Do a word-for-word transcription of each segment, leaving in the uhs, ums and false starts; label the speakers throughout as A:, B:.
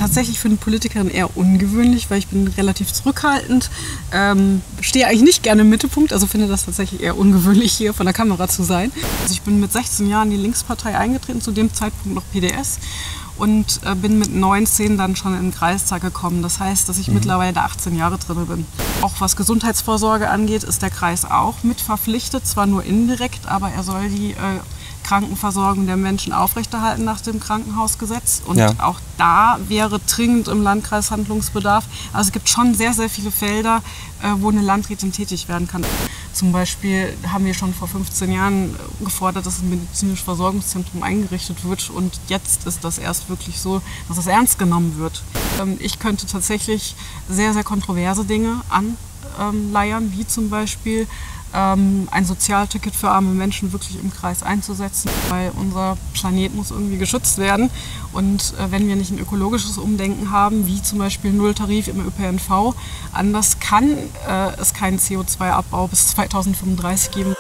A: tatsächlich für eine Politikerin eher ungewöhnlich, weil ich bin relativ zurückhaltend, ähm, stehe eigentlich nicht gerne im Mittelpunkt, also finde das tatsächlich eher ungewöhnlich, hier vor der Kamera zu sein. Also ich bin mit sechzehn Jahren in die Linkspartei eingetreten, zu dem Zeitpunkt noch P D S. Und äh, bin mit neunzehn dann schon in den Kreistag gekommen. Das heißt, dass ich mhm. mittlerweile achtzehn Jahre drin bin. Auch was Gesundheitsvorsorge angeht, ist der Kreis auch mit verpflichtet, zwar nur indirekt, aber er soll die äh, Krankenversorgung der Menschen aufrechterhalten nach dem Krankenhausgesetz. Und ja. auch da wäre dringend im Landkreis Handlungsbedarf. Also es gibt schon sehr, sehr viele Felder, äh, wo eine Landrätin tätig werden kann. Zum Beispiel haben wir schon vor fünfzehn Jahren gefordert, dass ein medizinisches Versorgungszentrum eingerichtet wird. Und jetzt ist das erst wirklich so, dass es ernst genommen wird. Ähm, ich könnte tatsächlich sehr, sehr kontroverse Dinge anleiern, wie zum Beispiel ähm, ein Sozialticket für arme Menschen wirklich im Kreis einzusetzen, weil unser Planet muss irgendwie geschützt werden. Und äh, wenn wir nicht ein ökologisches Umdenken haben, wie zum Beispiel Nulltarif im Ö P N V, anders kann äh, es keinen C O zwei Abbau bis zweitausendfünfunddreißig geben.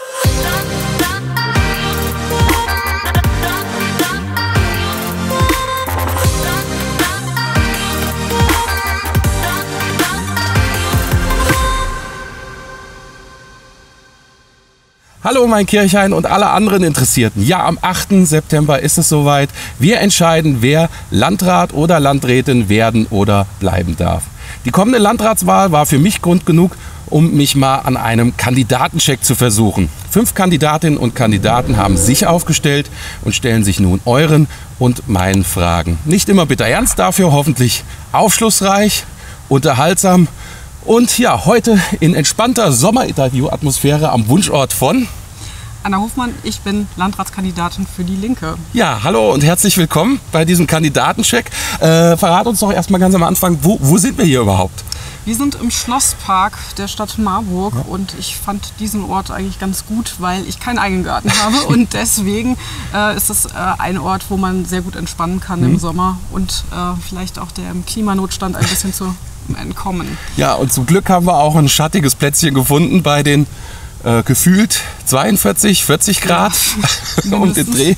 B: Hallo mein Kirchhain und alle anderen Interessierten. Ja, am achten September ist es soweit. Wir entscheiden, wer Landrat oder Landrätin werden oder bleiben darf. Die kommende Landratswahl war für mich Grund genug, um mich mal an einem Kandidatencheck zu versuchen. Fünf Kandidatinnen und Kandidaten haben sich aufgestellt und stellen sich nun euren und meinen Fragen. Nicht immer bitter ernst, dafür hoffentlich aufschlussreich, unterhaltsam. Und ja, heute in entspannter Sommerinterview-Atmosphäre am Wunschort von
A: Anna Hofmann, ich bin Landratskandidatin für die Linke.
B: Ja, hallo und herzlich willkommen bei diesem Kandidatencheck. Äh, verrat uns doch erstmal ganz am Anfang, wo, wo sind wir hier überhaupt?
A: Wir sind im Schlosspark der Stadt Marburg ja. und ich fand diesen Ort eigentlich ganz gut, weil ich keinen eigenen Garten habe und deswegen äh, ist es äh, ein Ort, wo man sehr gut entspannen kann mhm. im Sommer und äh, vielleicht auch dem Klimanotstand ein bisschen zu entkommen.
B: Ja, und zum Glück haben wir auch ein schattiges Plätzchen gefunden bei den äh, gefühlt zweiundvierzig, vierzig Grad ja, um den Dreh.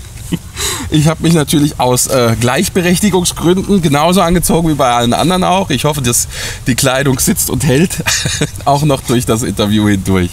B: Ich habe mich natürlich aus äh, Gleichberechtigungsgründen genauso angezogen wie bei allen anderen auch. Ich hoffe, dass die Kleidung sitzt und hält, auch noch durch das Interview hindurch.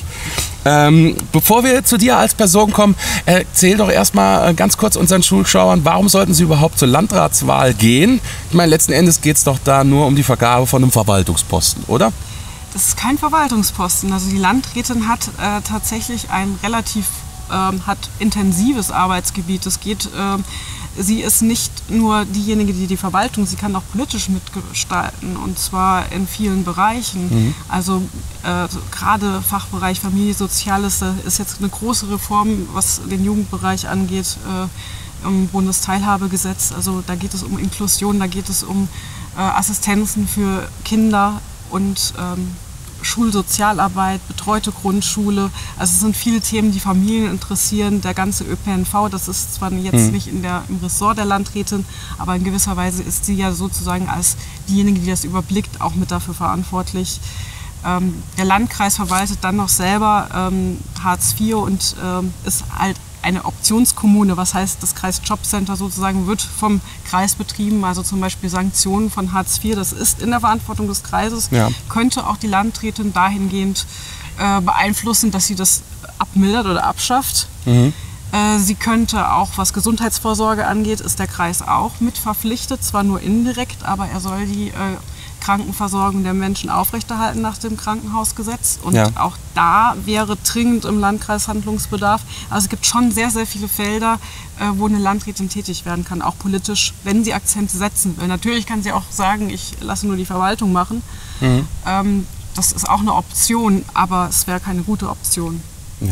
B: Ähm, bevor wir zu dir als Person kommen, erzähl doch erstmal ganz kurz unseren Zuschauern, warum sollten sie überhaupt zur Landratswahl gehen? Ich meine, letzten Endes geht es doch da nur um die Vergabe von einem Verwaltungsposten, oder?
A: Das ist kein Verwaltungsposten. Also die Landrätin hat äh, tatsächlich ein relativ ähm, hat intensives Arbeitsgebiet. Es geht, äh, sie ist nicht nur diejenige, die die Verwaltung, sie kann auch politisch mitgestalten und zwar in vielen Bereichen. Mhm. Also äh, gerade Fachbereich Familie, Soziales, da ist jetzt eine große Reform, was den Jugendbereich angeht, äh, im Bundesteilhabegesetz. Also da geht es um Inklusion, da geht es um äh, Assistenzen für Kinder und ähm, Schulsozialarbeit, betreute Grundschule. Also es sind viele Themen, die Familien interessieren. Der ganze Ö P N V, das ist zwar jetzt mhm. nicht in der, im Ressort der Landrätin, aber in gewisser Weise ist sie ja sozusagen als diejenige, die das überblickt, auch mit dafür verantwortlich. Ähm, der Landkreis verwaltet dann noch selber ähm, Hartz vier und ähm, ist halt eine Optionskommune, was heißt, das Kreisjobcenter sozusagen wird vom Kreis betrieben, also zum Beispiel Sanktionen von Hartz vier, das ist in der Verantwortung des Kreises, ja. könnte auch die Landrätin dahingehend äh, beeinflussen, dass sie das abmildert oder abschafft. Mhm. Äh, sie könnte auch, was Gesundheitsvorsorge angeht, ist der Kreis auch mit verpflichtet, zwar nur indirekt, aber er soll die äh, Krankenversorgung der Menschen aufrechterhalten nach dem Krankenhausgesetz. Und ja. auch da wäre dringend im Landkreis Handlungsbedarf. Also es gibt schon sehr, sehr viele Felder, äh, wo eine Landrätin tätig werden kann, auch politisch, wenn sie Akzente setzen will. Natürlich kann sie auch sagen, ich lasse nur die Verwaltung machen. Mhm. Ähm, das ist auch eine Option, aber es wäre keine gute Option.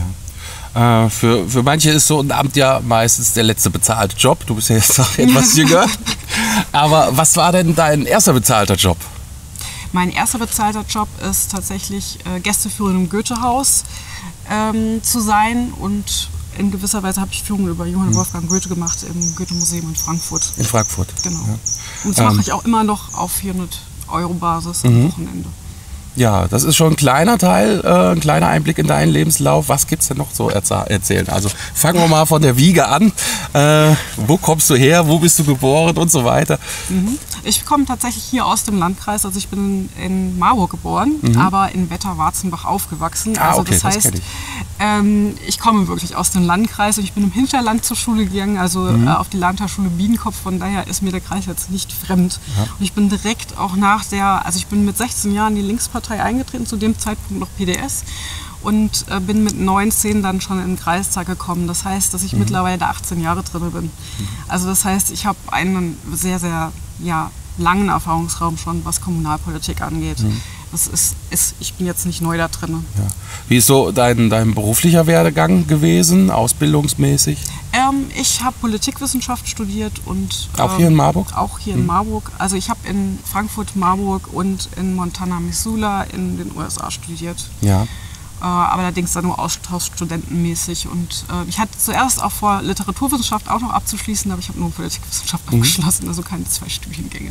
B: Ja. Äh, für, für manche ist so ein Amt ja meistens der letzte bezahlte Job. Du bist ja jetzt noch etwas jünger. Aber was war denn dein erster bezahlter Job?
A: Mein erster bezahlter Job ist tatsächlich äh, Gästeführerin im Goethehaus ähm, zu sein und in gewisser Weise habe ich Führungen über Johann Wolfgang Goethe gemacht im Goethe-Museum in Frankfurt.
B: In Frankfurt?
A: Genau.
B: Ja.
A: Und das ähm. mache ich auch immer noch auf vierhundert Euro Basis am mhm. Wochenende.
B: Ja, das ist schon ein kleiner Teil, äh, ein kleiner Einblick in deinen Lebenslauf. Was gibt es denn noch so erzählen? Also fangen wir mal von der Wiege an. Äh, wo kommst du her? Wo bist du geboren und so weiter?
A: Mhm. Ich komme tatsächlich hier aus dem Landkreis. Also ich bin in Marburg geboren, mhm. aber in Wetter-Warzenbach aufgewachsen.
B: Ah,
A: also
B: okay,
A: das heißt,
B: das kenn ich.
A: Ähm, ich komme wirklich aus dem Landkreis und ich bin im Hinterland zur Schule gegangen, also mhm. äh, auf die Landtagsschule Biedenkopf. Von daher ist mir der Kreis jetzt nicht fremd. Ja. Und ich bin direkt auch nach der, also ich bin mit sechzehn Jahren in die Linkspartei eingetreten, zu dem Zeitpunkt noch P D S, und äh, bin mit neunzehn dann schon in den Kreistag gekommen. Das heißt, dass ich mhm. mittlerweile achtzehn Jahre drin bin. Mhm. Also das heißt, ich habe einen sehr, sehr ja, langen Erfahrungsraum schon, was Kommunalpolitik angeht. Mhm. Das ist, ist, ich bin jetzt nicht neu da drin.
B: Ja. Wie ist so dein, dein beruflicher Werdegang gewesen, ausbildungsmäßig?
A: Ähm, ich habe Politikwissenschaft studiert und
B: auch hier in Marburg?
A: Auch hier in Marburg. Also ich habe in Frankfurt, Marburg und in Montana, Missoula in den U S A studiert.
B: Ja.
A: Äh, aber allerdings dann nur austauschstudentenmäßig. Und äh, ich hatte zuerst auch vor, Literaturwissenschaft auch noch abzuschließen, aber ich habe nur Politikwissenschaft mhm. abgeschlossen, also keine zwei Studiengänge.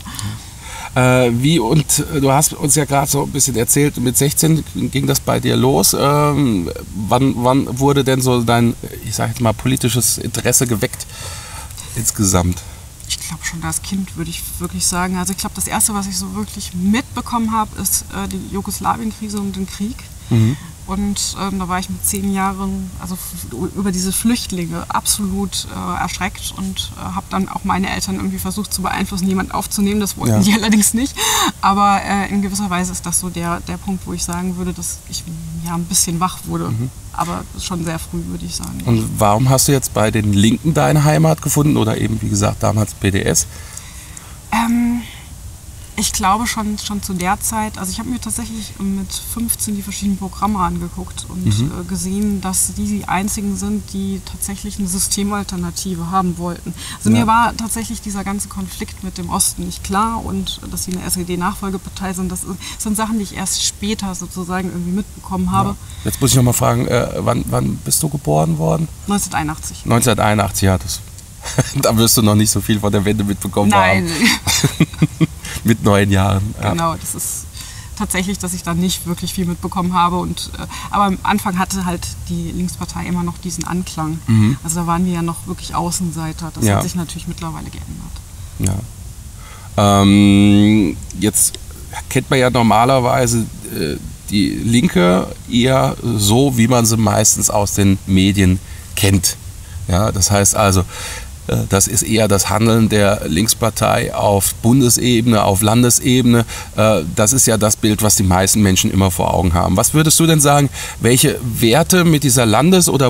B: Äh, wie und du hast uns ja gerade so ein bisschen erzählt, mit sechzehn ging das bei dir los. Ähm, wann, wann wurde denn so dein, ich sag jetzt mal, politisches Interesse geweckt insgesamt?
A: Ich glaube schon als Kind, würde ich wirklich sagen. Also ich glaube, das Erste, was ich so wirklich mitbekommen habe, ist äh, die Jugoslawien-Krise und den Krieg. Mhm. Und ähm, da war ich mit zehn Jahren, also über diese Flüchtlinge absolut äh, erschreckt und äh, habe dann auch meine Eltern irgendwie versucht zu beeinflussen, jemanden aufzunehmen. Das wollten ja. die allerdings nicht. Aber äh, in gewisser Weise ist das so der, der Punkt, wo ich sagen würde, dass ich ja ein bisschen wach wurde. Mhm. Aber schon sehr früh, würde ich sagen.
B: Und warum hast du jetzt bei den Linken deine Heimat gefunden oder eben, wie gesagt, damals P D S?
A: Ähm... Ich glaube schon, schon zu der Zeit, also ich habe mir tatsächlich mit fünfzehn die verschiedenen Programme angeguckt und mhm. äh, gesehen, dass die die einzigen sind, die tatsächlich eine Systemalternative haben wollten. Also ja. mir war tatsächlich dieser ganze Konflikt mit dem Osten nicht klar und dass sie eine S E D-Nachfolgepartei sind, das sind Sachen, die ich erst später sozusagen irgendwie mitbekommen habe. Ja.
B: Jetzt muss ich noch mal fragen, äh, wann, wann bist du geboren worden?
A: neunzehnhunderteinundachtzig.
B: neunzehnhunderteinundachtzig, ja, das, da wirst du noch nicht so viel von der Wende mitbekommen
A: Nein.
B: haben. Mit neun Jahren.
A: Ja. Genau, das ist tatsächlich, dass ich da nicht wirklich viel mitbekommen habe. Und, äh, aber am Anfang hatte halt die Linkspartei immer noch diesen Anklang. Mhm. Also da waren wir ja noch wirklich Außenseiter. Das ja. hat sich natürlich mittlerweile geändert.
B: Ja. Ähm, jetzt kennt man ja normalerweise äh, die Linke eher so, wie man sie meistens aus den Medien kennt. Ja, das heißt also, das ist eher das Handeln der Linkspartei auf Bundesebene, auf Landesebene. Das ist ja das Bild, was die meisten Menschen immer vor Augen haben. Was würdest du denn sagen, welche Werte mit dieser Landes- oder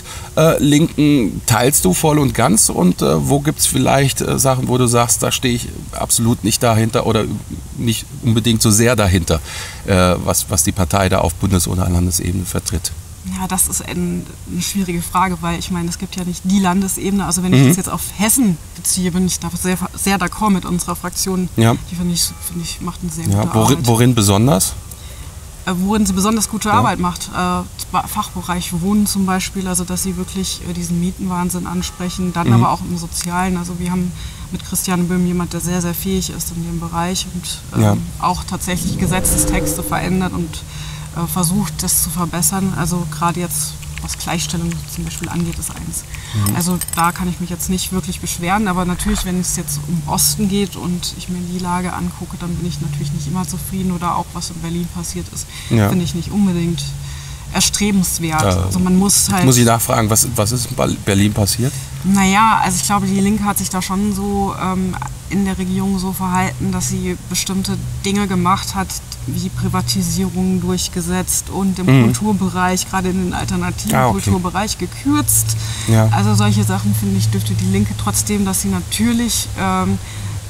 B: Bundeslinken teilst du voll und ganz? Und wo gibt es vielleicht Sachen, wo du sagst, da stehe ich absolut nicht dahinter oder nicht unbedingt so sehr dahinter, was, was die Partei da auf Bundes- oder Landesebene vertritt?
A: Ja, das ist ein, eine schwierige Frage, weil ich meine, es gibt ja nicht die Landesebene. Also wenn ich mhm. das jetzt auf Hessen beziehe, bin ich da sehr, sehr d'accord mit unserer Fraktion. Ja. Die finde ich, find ich macht eine sehr gute
B: ja, worin,
A: Arbeit.
B: Worin besonders?
A: Äh, worin sie besonders gute ja. Arbeit macht. Äh, Fachbereich Wohnen zum Beispiel, also dass sie wirklich äh, diesen Mietenwahnsinn ansprechen. Dann mhm. aber auch im Sozialen. Also wir haben mit Christiane Böhm jemand, der sehr, sehr fähig ist in dem Bereich und ähm, ja. auch tatsächlich Gesetzestexte verändert und versucht, das zu verbessern. Also gerade jetzt, was Gleichstellung zum Beispiel angeht, ist eins. Mhm. Also da kann ich mich jetzt nicht wirklich beschweren, aber natürlich, wenn es jetzt um Osten geht und ich mir die Lage angucke, dann bin ich natürlich nicht immer zufrieden oder auch was in Berlin passiert ist, ja. finde ich nicht unbedingt erstrebenswert. Äh, also man muss halt...
B: Muss ich nachfragen, was, was ist in Berlin passiert?
A: Naja, also ich glaube, die Linke hat sich da schon so ähm, in der Regierung so verhalten, dass sie bestimmte Dinge gemacht hat, wie Privatisierung durchgesetzt und im mhm. Kulturbereich, gerade in den alternativen ah, okay. Kulturbereich gekürzt. Ja. Also solche Sachen, finde ich, dürfte die Linke trotzdem, dass sie natürlich, ähm,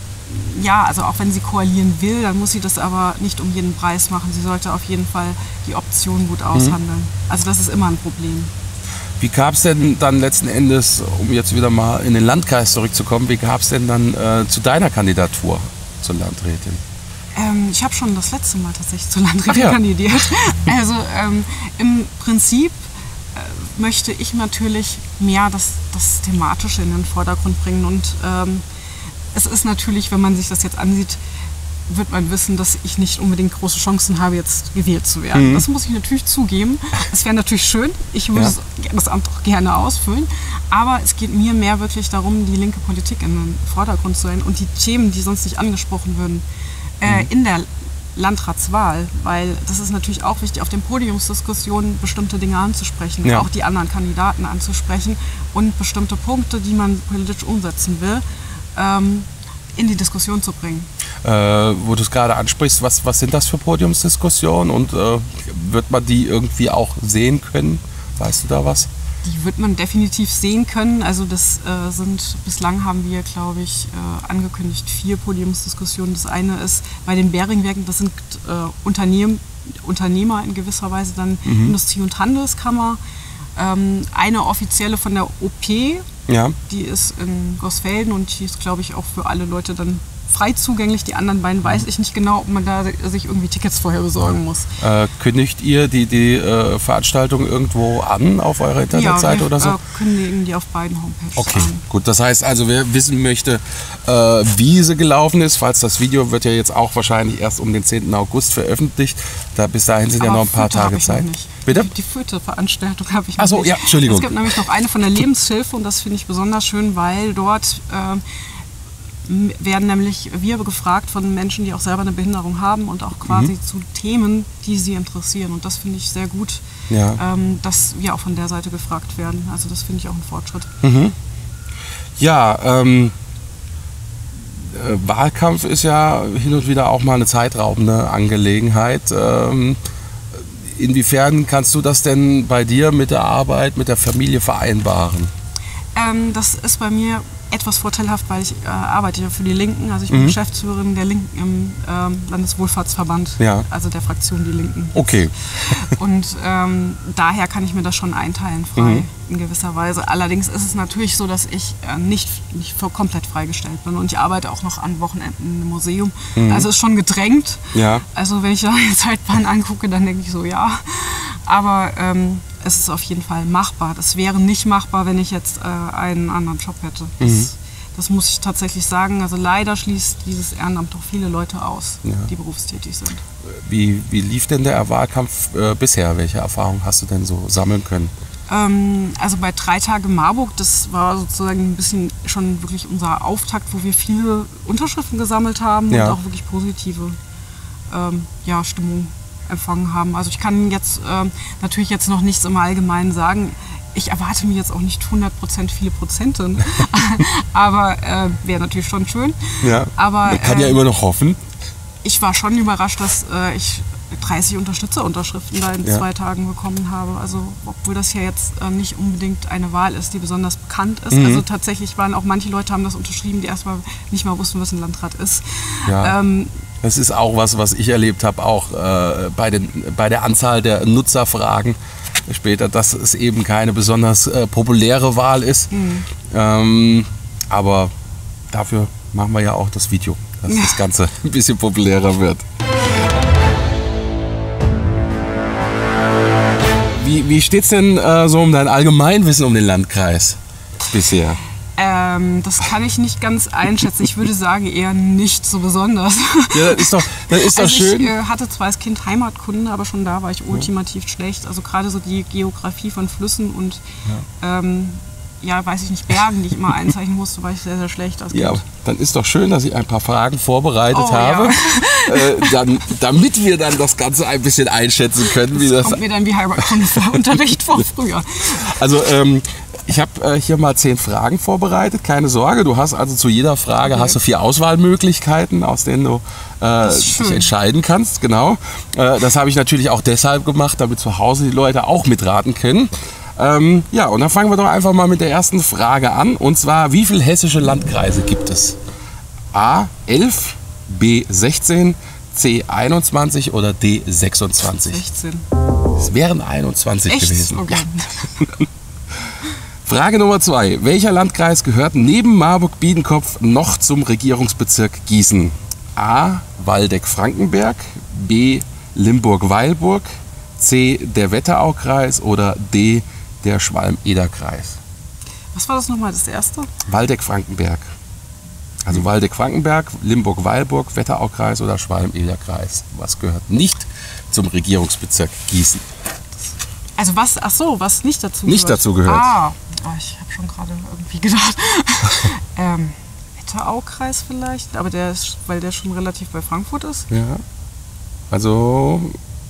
A: ja, also auch wenn sie koalieren will, dann muss sie das aber nicht um jeden Preis machen. Sie sollte auf jeden Fall die Option gut aushandeln. Mhm. Also das ist immer ein Problem.
B: Wie gab es denn dann letzten Endes, um jetzt wieder mal in den Landkreis zurückzukommen, wie gab es denn dann äh, zu deiner Kandidatur zur Landrätin?
A: Ähm, ich habe schon das letzte Mal tatsächlich zur Landrätin
B: ja.
A: kandidiert. Also ähm, im Prinzip äh, möchte ich natürlich mehr das, das Thematische in den Vordergrund bringen. Und ähm, es ist natürlich, wenn man sich das jetzt ansieht, wird man wissen, dass ich nicht unbedingt große Chancen habe, jetzt gewählt zu werden. Mhm. Das muss ich natürlich zugeben. Es wäre natürlich schön. Ich würde ja. das Amt auch gerne ausfüllen. Aber es geht mir mehr wirklich darum, die linke Politik in den Vordergrund zu stellen und die Themen, die sonst nicht angesprochen würden, äh, in der Landratswahl, weil das ist natürlich auch wichtig, auf den Podiumsdiskussionen bestimmte Dinge anzusprechen, ja. auch die anderen Kandidaten anzusprechen und bestimmte Punkte, die man politisch umsetzen will, ähm, in die Diskussion zu bringen.
B: Äh, wo du es gerade ansprichst, was, was sind das für Podiumsdiskussionen und äh, wird man die irgendwie auch sehen können? Weißt du da was?
A: Die wird man definitiv sehen können. Also das äh, sind, bislang haben wir, glaube ich, äh, angekündigt vier Podiumsdiskussionen. Das eine ist bei den Bäringwerken, das sind äh, Unternehmen, Unternehmer in gewisser Weise, dann mhm. Industrie- und Handelskammer. Ähm, eine offizielle von der O P, ja. die ist in Goßfelden und die ist, glaube ich, auch für alle Leute dann frei zugänglich. Die anderen beiden weiß ich nicht genau, ob man da sich irgendwie Tickets vorher besorgen muss.
B: Äh, kündigt ihr die, die äh, Veranstaltung irgendwo an auf eurer Internetseite
A: ja, wir,
B: oder so?
A: Äh, kündigen die auf beiden Homepages
B: okay,
A: an.
B: Gut. Das heißt also, wer wissen möchte, äh, wie sie gelaufen ist, falls das Video wird ja jetzt auch wahrscheinlich erst um den zehnten August veröffentlicht. Da, bis dahin sind Aber ja noch ein paar
A: Fürther
B: Tage Zeit.
A: Bitte? Die, die vierte Veranstaltung habe ich noch
B: Ach so,
A: nicht.
B: ja, Entschuldigung.
A: Es gibt nämlich noch eine von der Lebenshilfe und das finde ich besonders schön, weil dort äh, werden nämlich wir gefragt von Menschen, die auch selber eine Behinderung haben und auch quasi mhm. zu Themen, die sie interessieren. Und das finde ich sehr gut, ja. ähm, dass wir auch von der Seite gefragt werden. Also das finde ich auch ein Fortschritt.
B: Mhm. Ja, ähm, äh, Wahlkampf ist ja hin und wieder auch mal eine zeitraubende Angelegenheit. Ähm, inwiefern kannst du das denn bei dir mit der Arbeit, mit der Familie vereinbaren?
A: Ähm, das ist bei mir etwas vorteilhaft, weil ich äh, arbeite ja für die Linken. Also ich bin mhm. Geschäftsführerin der Linken im ähm, Landeswohlfahrtsverband,
B: ja.
A: also der Fraktion Die Linken.
B: Okay.
A: Und ähm, daher kann ich mir das schon einteilen, frei mhm. in gewisser Weise. Allerdings ist es natürlich so, dass ich äh, nicht, nicht für komplett freigestellt bin und ich arbeite auch noch an Wochenenden im Museum. Mhm. Also ist schon gedrängt. Ja. Also wenn ich da den Zeitplan angucke, dann denke ich so, ja. Aber ähm, es ist auf jeden Fall machbar. Das wäre nicht machbar, wenn ich jetzt äh, einen anderen Job hätte. Das, mhm. das muss ich tatsächlich sagen. Also leider schließt dieses Ehrenamt doch viele Leute aus, ja. die berufstätig sind.
B: Wie, wie lief denn der Wahlkampf äh, bisher? Welche Erfahrungen hast du denn so sammeln können?
A: Ähm, also bei drei Tage Marburg, das war sozusagen ein bisschen schon wirklich unser Auftakt, wo wir viele Unterschriften gesammelt haben ja. und auch wirklich positive ähm, ja, Stimmung empfangen haben. Also ich kann jetzt äh, natürlich jetzt noch nichts im Allgemeinen sagen. Ich erwarte mir jetzt auch nicht hundert Prozent viele Prozente, aber äh, wäre natürlich schon schön.
B: Ja,
A: aber,
B: man kann äh, ja immer noch hoffen.
A: Ich war schon überrascht, dass äh, ich dreißig Unterstützerunterschriften da in ja. zwei Tagen bekommen habe. Also obwohl das ja jetzt äh, nicht unbedingt eine Wahl ist, die besonders bekannt ist. Mhm. Also tatsächlich waren auch manche Leute haben das unterschrieben, die erstmal nicht mal wussten, was ein Landrat ist.
B: Ja. Ähm, Das ist auch was, was ich erlebt habe, auch äh, bei, den, bei der Anzahl der Nutzerfragen später, dass es eben keine besonders äh, populäre Wahl ist. Mhm. Ähm, aber dafür machen wir ja auch das Video, dass ja. das Ganze ein bisschen populärer wird. Wie, wie steht es denn äh, so um dein Allgemeinwissen um den Landkreis bisher?
A: Ähm, das kann ich nicht ganz einschätzen. Ich würde sagen, eher nicht so besonders.
B: Ja, das ist doch, das ist doch
A: also
B: schön.
A: Ich äh, hatte zwar als Kind Heimatkunde, aber schon da war ich ultimativ ja. schlecht. Also gerade so die Geografie von Flüssen und ja. Ähm, ja, weiß ich nicht, Bergen, die ich immer einzeichnen musste, war ich sehr, sehr schlecht als Kind. Ja,
B: dann ist doch schön, dass ich ein paar Fragen vorbereitet
A: oh,
B: habe,
A: ja.
B: äh, dann, damit wir dann das Ganze ein bisschen einschätzen können.
A: Das
B: wie das
A: kommt mir dann wie Heimatkundeunterricht vor früher.
B: Also ähm, ich habe äh, hier mal zehn Fragen vorbereitet, keine Sorge. Du hast also zu jeder Frage okay. hast du vier Auswahlmöglichkeiten, aus denen du äh, dich entscheiden kannst. Genau. Äh, das habe ich natürlich auch deshalb gemacht, damit zu Hause die Leute auch mitraten können. Ähm, ja, und dann fangen wir doch einfach mal mit der ersten Frage an. Und zwar, wie viele hessische Landkreise gibt es? A elf, B sechzehn, C einundzwanzig oder D sechsundzwanzig?
A: sechzehn.
B: Es wären einundzwanzig
A: Echt?
B: gewesen.
A: Okay.
B: Ja. Frage Nummer zwei. Welcher Landkreis gehört neben Marburg-Biedenkopf noch zum Regierungsbezirk Gießen? A. Waldeck-Frankenberg, B. Limburg-Weilburg, C. der Wetteraukreis oder D. der Schwalm-Eder-Kreis?
A: Was war das nochmal, das erste?
B: Waldeck-Frankenberg. Also Waldeck-Frankenberg, Limburg-Weilburg, Wetteraukreis oder Schwalm-Eder-Kreis. Was gehört nicht zum Regierungsbezirk Gießen?
A: Also was, ach so, was nicht dazu
B: Nicht
A: gehört.
B: dazu gehört.
A: Ah, oh, ich habe schon gerade irgendwie gedacht. ähm, Wetteraukreis vielleicht, aber der ist, weil der schon relativ bei Frankfurt ist.
B: Ja. Also,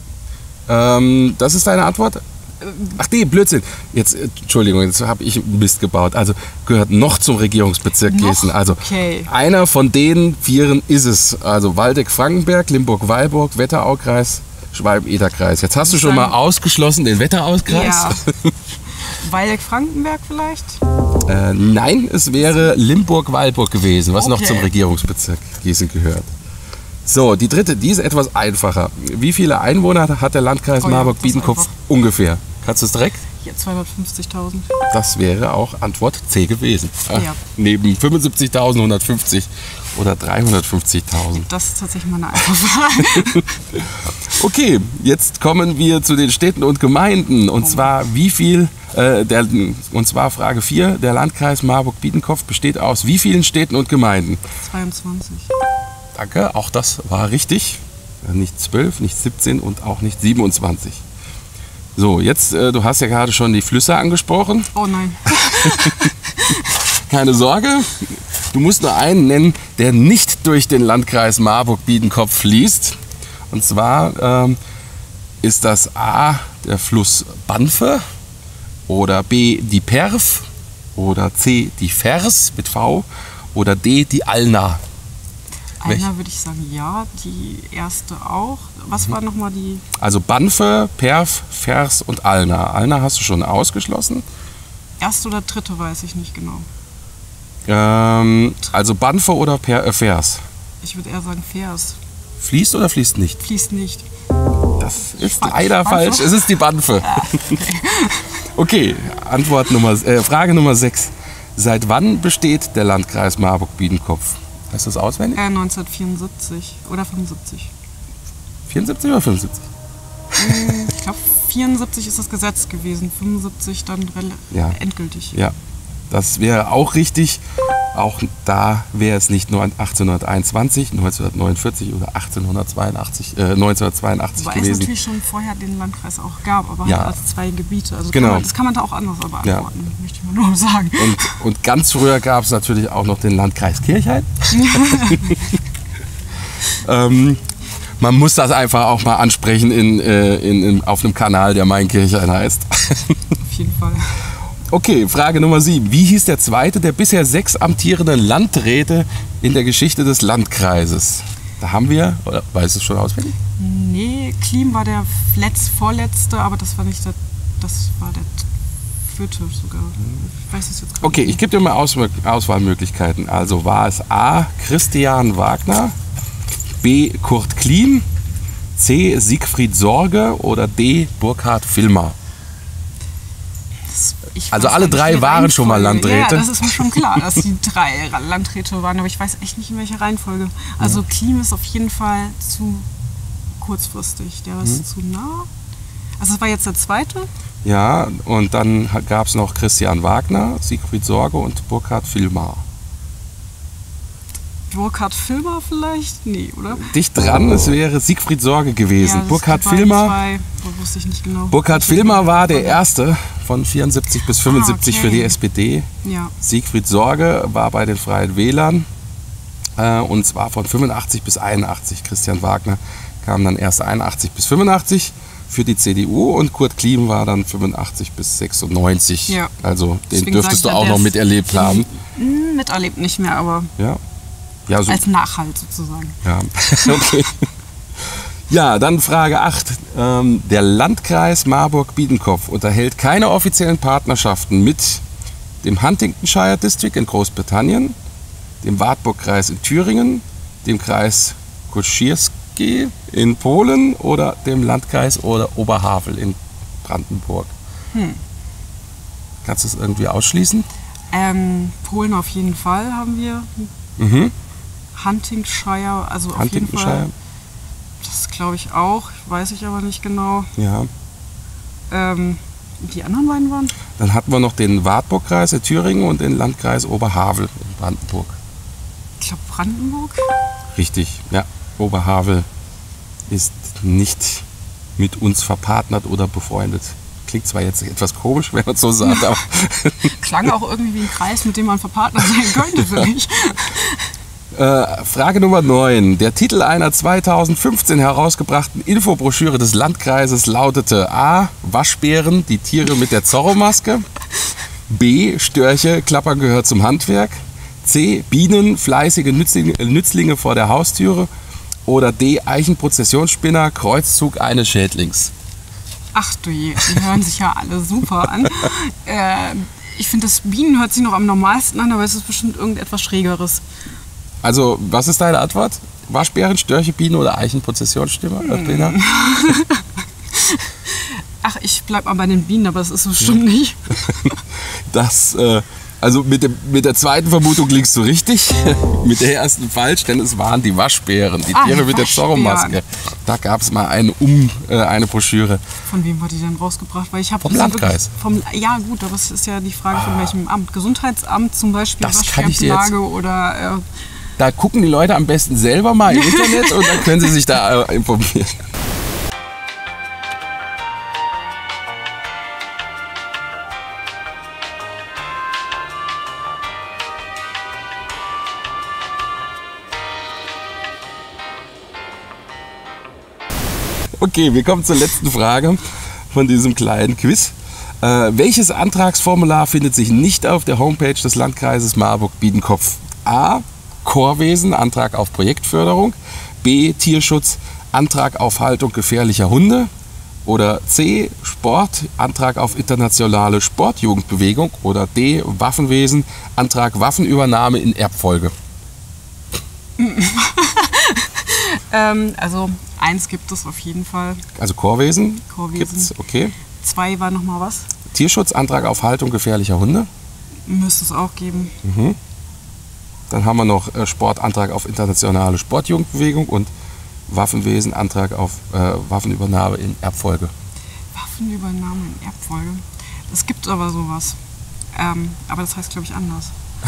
B: ähm, das ist deine Antwort? Ach nee, Blödsinn. Jetzt, äh, Entschuldigung, jetzt habe ich Mist gebaut. Also gehört noch zum Regierungsbezirk
A: Noch?
B: Gießen. Also
A: Okay.
B: einer von den vieren ist es. Also Waldeck-Frankenberg, Limburg-Weilburg, Wetteraukreis, Schwalm-Eder-Kreis. Jetzt hast du schon mal ausgeschlossen den Wetteraukreis.
A: Ja. Waldeck-Frankenberg vielleicht?
B: Äh, nein, es wäre Limburg-Weilburg gewesen, was noch
A: Okay.
B: zum Regierungsbezirk Gießen gehört. So, die dritte, die ist etwas einfacher. Wie viele Einwohner hat der Landkreis
A: Oh ja,
B: Marburg-Biedenkopf
A: das ist einfach.
B: ungefähr? Kannst du es direkt?
A: Hier zweihundertfünfzigtausend.
B: Das wäre auch Antwort C gewesen.
A: Ja.
B: Neben fünfundsiebzigtausend, hundertfünfzig oder dreihundertfünfzigtausend.
A: Das ist tatsächlich mal eine einfache Frage.
B: Okay, jetzt kommen wir zu den Städten und Gemeinden. Und zwar wie viel, äh, der, und zwar Frage vier, der Landkreis Marburg-Biedenkopf besteht aus wie vielen Städten und Gemeinden?
A: zweiundzwanzig.
B: Danke, auch das war richtig. Nicht zwölf, nicht siebzehn und auch nicht siebenundzwanzig. So, jetzt, äh, du hast ja gerade schon die Flüsse angesprochen.
A: Oh nein.
B: Keine Sorge, du musst nur einen nennen, der nicht durch den Landkreis Marburg-Biedenkopf fließt. Und zwar ähm, ist das A, der Fluss Banfe, oder B, die Perf, oder C, die Vers mit V, oder D, die Alna. Welch?
A: Einer würde ich sagen ja, die erste auch. Was war nochmal die?
B: Also Banfe, Perf, Vers und Alna. Alna hast du schon ausgeschlossen.
A: Erste oder dritte weiß ich nicht genau.
B: Ähm, also Banfe oder per, äh, Vers?
A: Ich würde eher sagen Vers.
B: Fließt oder fließt nicht?
A: Fließt nicht.
B: Das ist
A: Falsch.
B: leider
A: Banfe?
B: falsch. Es ist die Banfe.
A: Ah, okay.
B: Okay, Antwort Nummer, äh, Frage Nummer sechs. Seit wann besteht der Landkreis Marburg-Biedenkopf? Weißt du das auswendig?
A: Äh, neunzehnhundertvierundsiebzig oder fünfundsiebzig.
B: vierundsiebzig oder fünfundsiebzig?
A: Ich glaube, vierundsiebzig ist das Gesetz gewesen, fünfundsiebzig dann rel-
B: Ja.
A: endgültig.
B: Ja, das wäre auch richtig. Auch da wäre es nicht nur achtzehnhunderteinundzwanzig, neunzehnhundertneunundvierzig oder achtzehnhundertzweiundachtzig, äh, neunzehnhundertzweiundachtzig
A: Wobei es
B: gewesen.
A: natürlich schon vorher den Landkreis auch gab, aber
B: Ja.
A: halt als zwei Gebiete. Also
B: Genau.
A: kann man, das kann man da auch anders beantworten, möchte ich mal nur sagen.
B: Und, und ganz früher gab es natürlich auch noch den Landkreis Kirchhain. ähm, man muss das einfach auch mal ansprechen in, äh, in, in, auf einem Kanal, der Mein Kirchhain heißt.
A: Auf jeden Fall.
B: Okay, Frage Nummer sieben. Wie hieß der zweite der bisher sechs amtierenden Landräte in der Geschichte des Landkreises? Da haben wir, oder weißt du es schon auswendig?
A: Nee, Klim war der letzt, vorletzte, aber das war nicht der, das war der vierte sogar. Ich weiß es jetzt gar
B: Okay,
A: nicht.
B: ich gebe dir mal Aus Auswahlmöglichkeiten. Also war es A. Christian Wagner, B. Kurt Klim, C. Siegfried Sorge oder D. Burkhard Vilmar?
A: Ich
B: Also
A: weiß
B: alle
A: nicht,
B: drei
A: die
B: waren schon mal
A: Reihenfolge.
B: Landräte.
A: Ja, das ist mir schon klar, dass die drei Landräte waren, aber ich weiß echt nicht, in welcher Reihenfolge. Also Klim ist auf jeden Fall zu kurzfristig, der ist
B: Mhm.
A: zu nah. Also das war jetzt der zweite.
B: Ja, und dann gab es noch Christian Wagner, Siegfried Sorge und Burkhard Vilmar.
A: Burkhard Vilmar vielleicht? Nee, oder?
B: Dicht dran, es wäre Siegfried Sorge gewesen.
A: Ja, das
B: Burkhard
A: waren
B: Vilmar.
A: zwei, wo wusste ich nicht genau.
B: Burkhard Vilmar war der erste von vierundsiebzig bis fünfundsiebzig
A: Ah, okay.
B: für die S P D.
A: Ja,
B: Siegfried Sorge war bei den Freien Wählern äh, und zwar von fünfundachtzig bis einundachtzig. Christian Wagner kam dann erst einundachtzig bis fünfundachtzig für die C D U und Kurt Klim war dann fünfundachtzig bis sechsundneunzig.
A: Ja.
B: Also den
A: Deswegen
B: dürftest du
A: sag ich ja,
B: auch
A: der
B: noch
A: ist-
B: miterlebt haben.
A: Hm, miterlebt nicht mehr, aber
B: Ja, ja, so,
A: als Nachhalt sozusagen.
B: ja. Okay. Ja, dann Frage acht. Ähm, der Landkreis Marburg-Biedenkopf unterhält keine offiziellen Partnerschaften mit dem Huntingdonshire District in Großbritannien, dem Wartburg-Kreis in Thüringen, dem Kreis Kościerski in Polen oder dem Landkreis oder Oberhavel in Brandenburg.
A: Hm.
B: Kannst du es irgendwie ausschließen?
A: Ähm, Polen auf jeden Fall haben wir.
B: Mhm.
A: Huntingdonshire, also auf jeden
B: Huntingdonshire,
A: Fall. Das glaube ich auch, weiß ich aber nicht genau.
B: ja.
A: Ähm, die anderen beiden waren?
B: Dann hatten wir noch den Wartburg-Kreis in Thüringen und den Landkreis Oberhavel in Brandenburg.
A: Ich glaube Brandenburg.
B: Richtig, ja. Oberhavel ist nicht mit uns verpartnert oder befreundet. Klingt zwar jetzt etwas komisch, wenn man es so sagt, aber...
A: Klang auch irgendwie wie ein Kreis, mit dem man verpartnert sein könnte, finde ich.
B: Äh, Frage Nummer neun. Der Titel einer zweitausendfünfzehn herausgebrachten Infobroschüre des Landkreises lautete A. Waschbären, die Tiere mit der Zorro-Maske. B. Störche, Klappern gehört zum Handwerk. C. Bienen, fleißige Nützlinge, Nützlinge vor der Haustüre. Oder D. Eichenprozessionsspinner, Kreuzzug eines Schädlings.
A: Ach du je, die hören sich ja alle super an. Äh, ich finde, das Bienen hört sich noch am normalsten an, aber es ist bestimmt irgendetwas Schrägeres.
B: Also, was ist deine Antwort? Waschbären, Störche, Bienen oder Eichenprozessionsspinner? Hm.
A: Ach, ich bleib mal bei den Bienen, aber das ist so bestimmt nicht.
B: Das, äh, also mit, dem, mit der zweiten Vermutung liegst du richtig, mit der ersten falsch, denn es waren die Waschbären, die
A: ah,
B: Tiere
A: die
B: mit der Zorro-Maske. Da gab es mal eine, um, äh, eine Broschüre.
A: Von wem war die denn rausgebracht? Weil ich
B: vom Landkreis.
A: Vom, ja gut, aber es ist ja die Frage von ah. welchem Amt. Gesundheitsamt zum Beispiel,
B: Waschbärenplage
A: oder... Äh,
B: da gucken die Leute am besten selber mal im Internet und dann können sie sich da äh, informieren. Okay, wir kommen zur letzten Frage von diesem kleinen Quiz. Äh, welches Antragsformular findet sich nicht auf der Homepage des Landkreises Marburg-Biedenkopf? A. Chorwesen, Antrag auf Projektförderung. B. Tierschutz, Antrag auf Haltung gefährlicher Hunde. Oder C. Sport, Antrag auf internationale Sportjugendbewegung. Oder D. Waffenwesen, Antrag Waffenübernahme in Erbfolge.
A: ähm, also eins gibt es auf jeden Fall.
B: Also Chorwesen,
A: Chorwesen.
B: Gibt's, okay.
A: Zwei war nochmal was?
B: Tierschutz, Antrag auf Haltung gefährlicher Hunde.
A: Müsste es auch geben.
B: Mhm. Dann haben wir noch äh, Sport, Antrag auf internationale Sportjugendbewegung und Waffenwesen, Antrag auf äh, Waffenübernahme in Erbfolge.
A: Waffenübernahme in Erbfolge? Es gibt aber sowas. Ähm, aber das heißt, glaube ich, anders.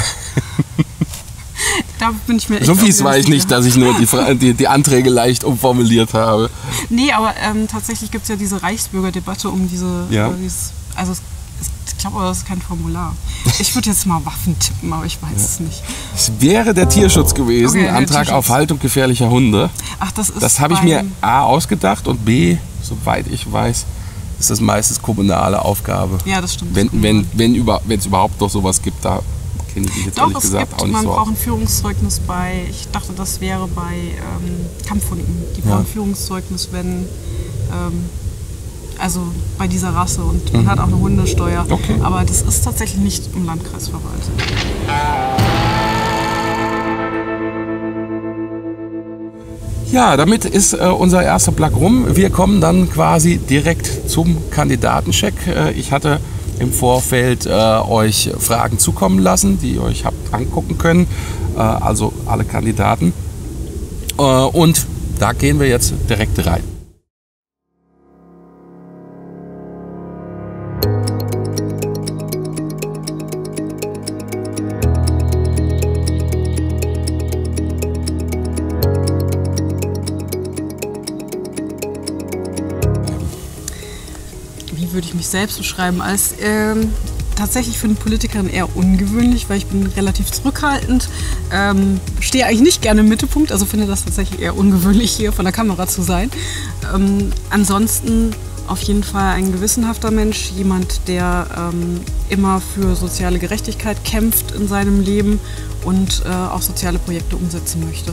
A: Da bin ich mir echt
B: so fies war ich nicht, dass ich nur die, die, die Anträge leicht umformuliert habe.
A: Nee, aber ähm, tatsächlich gibt es ja diese Reichsbürgerdebatte um diese...
B: Ja.
A: Äh, dieses, also es, ich glaube, das ist kein Formular. Ich würde jetzt mal Waffen tippen, aber ich weiß ja. es nicht.
B: Es wäre der Tierschutz gewesen,
A: okay,
B: Antrag
A: Tierschutz.
B: auf Haltung gefährlicher Hunde.
A: Ach, das ist...
B: Das habe ich mir A ausgedacht und B, soweit ich weiß, ist das meistens kommunale Aufgabe.
A: Ja, das stimmt.
B: Wenn es wenn, wenn über, überhaupt noch sowas gibt, da kenne ich mich jetzt
A: Doch,
B: ehrlich
A: es
B: gesagt
A: gibt,
B: auch nicht
A: man
B: so
A: braucht
B: aus.
A: ein Führungszeugnis bei, ich dachte, das wäre bei ähm, Kampfhunden. Die brauchen
B: Ja.
A: ein Führungszeugnis, wenn, ähm, also bei dieser Rasse und man
B: Mhm.
A: hat auch eine Hundesteuer.
B: Okay.
A: Aber das ist tatsächlich nicht im Landkreis verwaltet.
B: Ja, damit ist äh, unser erster Block rum. Wir kommen dann quasi direkt zum Kandidatencheck. Äh, ich hatte im Vorfeld äh, euch Fragen zukommen lassen, die ihr euch habt angucken können. Äh, also alle Kandidaten. Äh, und da gehen wir jetzt direkt rein.
A: Wie würde ich mich selbst beschreiben? Als ähm, tatsächlich für eine Politikerin eher ungewöhnlich, weil ich bin relativ zurückhaltend, ähm, stehe eigentlich nicht gerne im Mittelpunkt, also finde das tatsächlich eher ungewöhnlich, hier vor der Kamera zu sein. Ähm, ansonsten auf jeden Fall ein gewissenhafter Mensch, jemand, der ähm, immer für soziale Gerechtigkeit kämpft in seinem Leben und äh, auch soziale Projekte umsetzen möchte.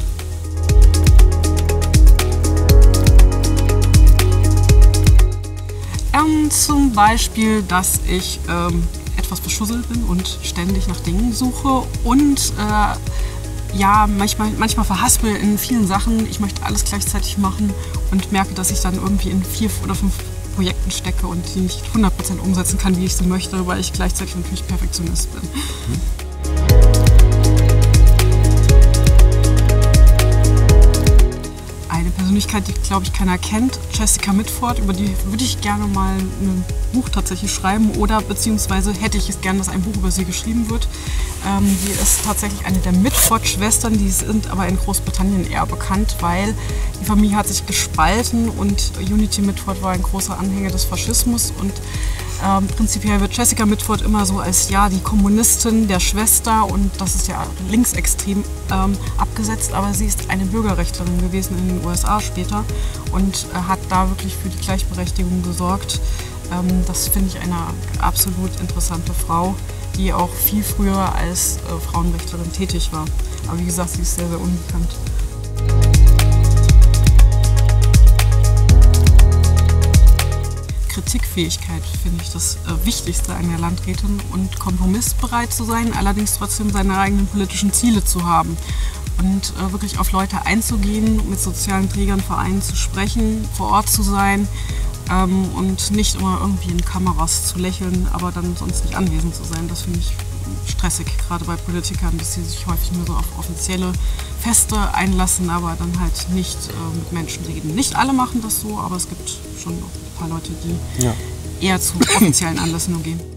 A: Ähm, zum Beispiel, dass ich ähm, etwas beschusselt bin und ständig nach Dingen suche und äh, ja, manchmal, manchmal verhaspel in vielen Sachen. Ich möchte alles gleichzeitig machen und merke, dass ich dann irgendwie in vier oder fünf Projekten stecke und die nicht hundert Prozent umsetzen kann, wie ich sie möchte, weil ich gleichzeitig natürlich Perfektionist bin. Mhm. Eine Persönlichkeit, die, glaube ich, keiner kennt, Jessica Mitford, über die würde ich gerne mal ein Buch tatsächlich schreiben oder beziehungsweise hätte ich es gerne, dass ein Buch über sie geschrieben wird. Ähm, sie ist tatsächlich eine der Mitford-Schwestern, die sind aber in Großbritannien eher bekannt, weil die Familie hat sich gespalten und Unity Mitford war ein großer Anhänger des Faschismus und Ähm, prinzipiell wird Jessica Mitford immer so als ja die Kommunistin der Schwester und das ist ja linksextrem ähm, abgesetzt, aber sie ist eine Bürgerrechtlerin gewesen in den U S A später und äh, hat da wirklich für die Gleichberechtigung gesorgt. Ähm, das finde ich eine absolut interessante Frau, die auch viel früher als äh, Frauenrechtlerin tätig war. Aber wie gesagt, sie ist sehr, sehr unbekannt. Kritikfähigkeit finde ich das äh, Wichtigste einer Landrätin und kompromissbereit zu sein, allerdings trotzdem seine eigenen politischen Ziele zu haben und äh, wirklich auf Leute einzugehen, mit sozialen Trägern, Vereinen zu sprechen, vor Ort zu sein ähm, und nicht immer irgendwie in Kameras zu lächeln, aber dann sonst nicht anwesend zu sein. Das finde ich stressig, gerade bei Politikern, dass sie sich häufig nur so auf offizielle Feste einlassen, aber dann halt nicht äh, mit Menschen reden. Nicht alle machen das so, aber es gibt schon noch ein paar Leute, die ja. eher zu offiziellen Anlässen nur gehen.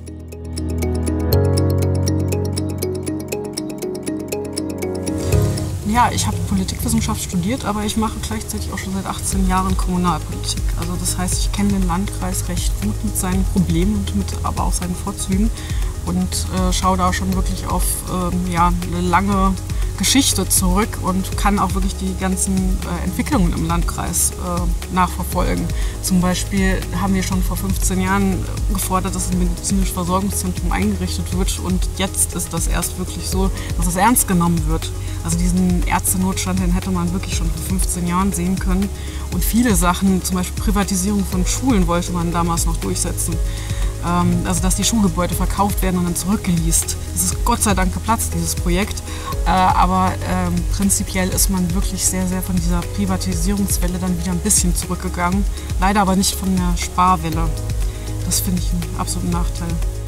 A: Ja, ich habe Politikwissenschaft studiert, aber ich mache gleichzeitig auch schon seit achtzehn Jahren Kommunalpolitik. Also das heißt, ich kenne den Landkreis recht gut mit seinen Problemen und mit aber auch seinen Vorzügen und äh, schaue da schon wirklich auf ähm, ja, eine lange Geschichte zurück und kann auch wirklich die ganzen äh, Entwicklungen im Landkreis äh, nachverfolgen. Zum Beispiel haben wir schon vor fünfzehn Jahren gefordert, dass ein medizinisches Versorgungszentrum eingerichtet wird und jetzt ist das erst wirklich so, dass es ernst genommen wird. Also diesen Ärztenotstand, den hätte man wirklich schon vor fünfzehn Jahren sehen können und viele Sachen, zum Beispiel Privatisierung von Schulen wollte man damals noch durchsetzen. Also dass die Schulgebäude verkauft werden und dann zurückgeleast. Das ist Gott sei Dank geplatzt, dieses Projekt. Aber ähm, prinzipiell ist man wirklich sehr, sehr von dieser Privatisierungswelle dann wieder ein bisschen zurückgegangen. Leider aber nicht von der Sparwelle. Das finde ich einen absoluten Nachteil.